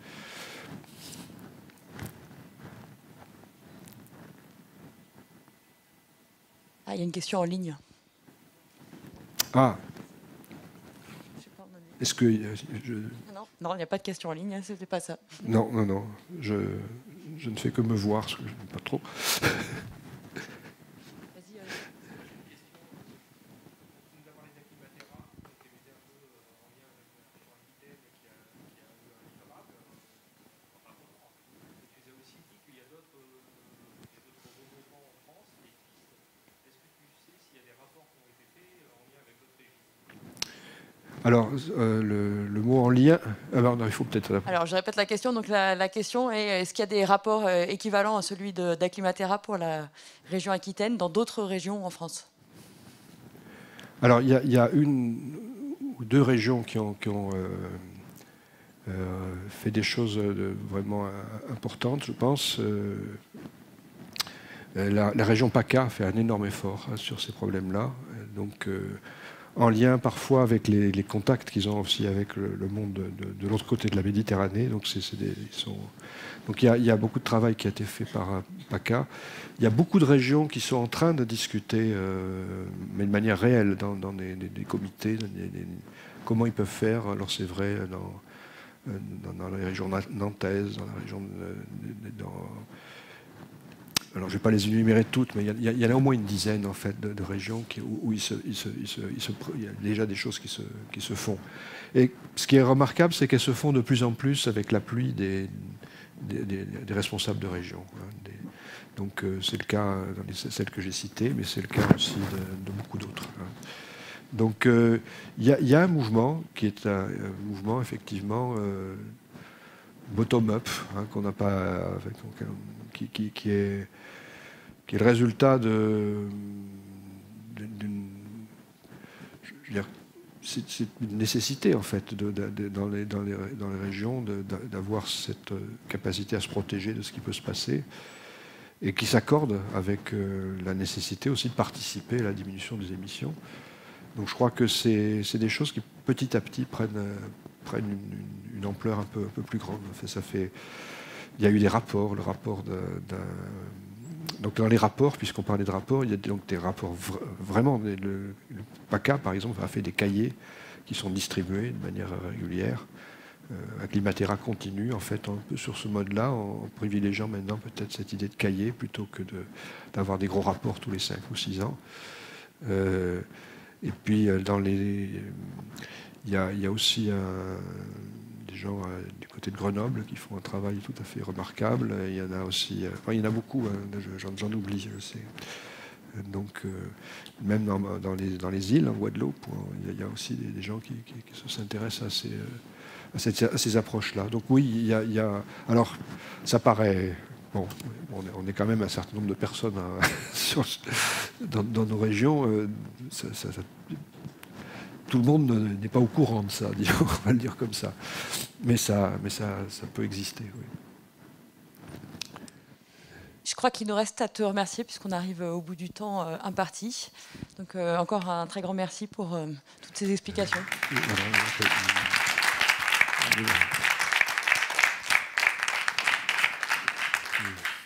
Ah, il y a une question en ligne. Ah. Est-ce que Non, il n'y a pas de question en ligne, hein, c'était pas ça. Non. Je ne fais que me voir, parce que je n'aime pas trop. Alors, le mot en lien... Alors, non, il faut peut-être... Alors, je répète la question. Donc, la question est, est-ce qu'il y a des rapports équivalents à celui d'Acclimatera pour la région Aquitaine dans d'autres régions en France? Alors, il y a une ou deux régions qui ont fait des choses vraiment importantes, je pense. La région PACA fait un énorme effort sur ces problèmes-là. Donc... en lien parfois avec les contacts qu'ils ont aussi avec le monde de l'autre côté de la Méditerranée. Donc il y a beaucoup de travail qui a été fait par PACA. Il y a beaucoup de régions qui sont en train de discuter, mais de manière réelle, dans des comités, comment ils peuvent faire. Alors c'est vrai dans les régions nantaises, dans la région alors, je ne vais pas les énumérer toutes, mais il y en a au moins une dizaine en fait, de régions où il y a déjà des choses qui se font. Et ce qui est remarquable, c'est qu'elles se font de plus en plus avec l'appui des responsables de région. Hein, donc, c'est le cas dans celles que j'ai citées, mais c'est le cas aussi de beaucoup d'autres. Hein. Donc, il y a un mouvement qui est un mouvement effectivement bottom-up, hein, qu'on n'a pas, qui est le résultat c'est une nécessité en fait dans les régions d'avoir cette capacité à se protéger de ce qui peut se passer, et qui s'accorde avec la nécessité aussi de participer à la diminution des émissions. Donc je crois que c'est des choses qui petit à petit prennent une ampleur un peu plus grande. Il y a eu des rapports, le rapport donc dans les rapports, puisqu'on parlait de rapports, il y a donc des rapports vraiment. Le PACA, par exemple, a fait des cahiers qui sont distribués de manière régulière. Acclimatera continue, en fait, un peu sur ce mode-là, en privilégiant maintenant peut-être cette idée de cahier plutôt que d'avoir des gros rapports tous les 5 ou 6 ans. Et puis, il y a aussi des gens du côté de Grenoble qui font un travail tout à fait remarquable. Il y en a aussi, il y en a beaucoup, hein, j'en oublie, je sais. Donc, même dans les îles, en Guadeloupe, il y a aussi des gens qui s'intéressent ces approches-là. Donc oui, il y a... Alors, ça paraît... Bon, on est quand même un certain nombre de personnes dans nos régions. Tout le monde n'est pas au courant de ça, disons, on va le dire comme ça. Mais ça peut exister, oui. Je crois qu'il nous reste à te remercier puisqu'on arrive au bout du temps imparti. Donc encore un très grand merci pour toutes ces explications. Voilà,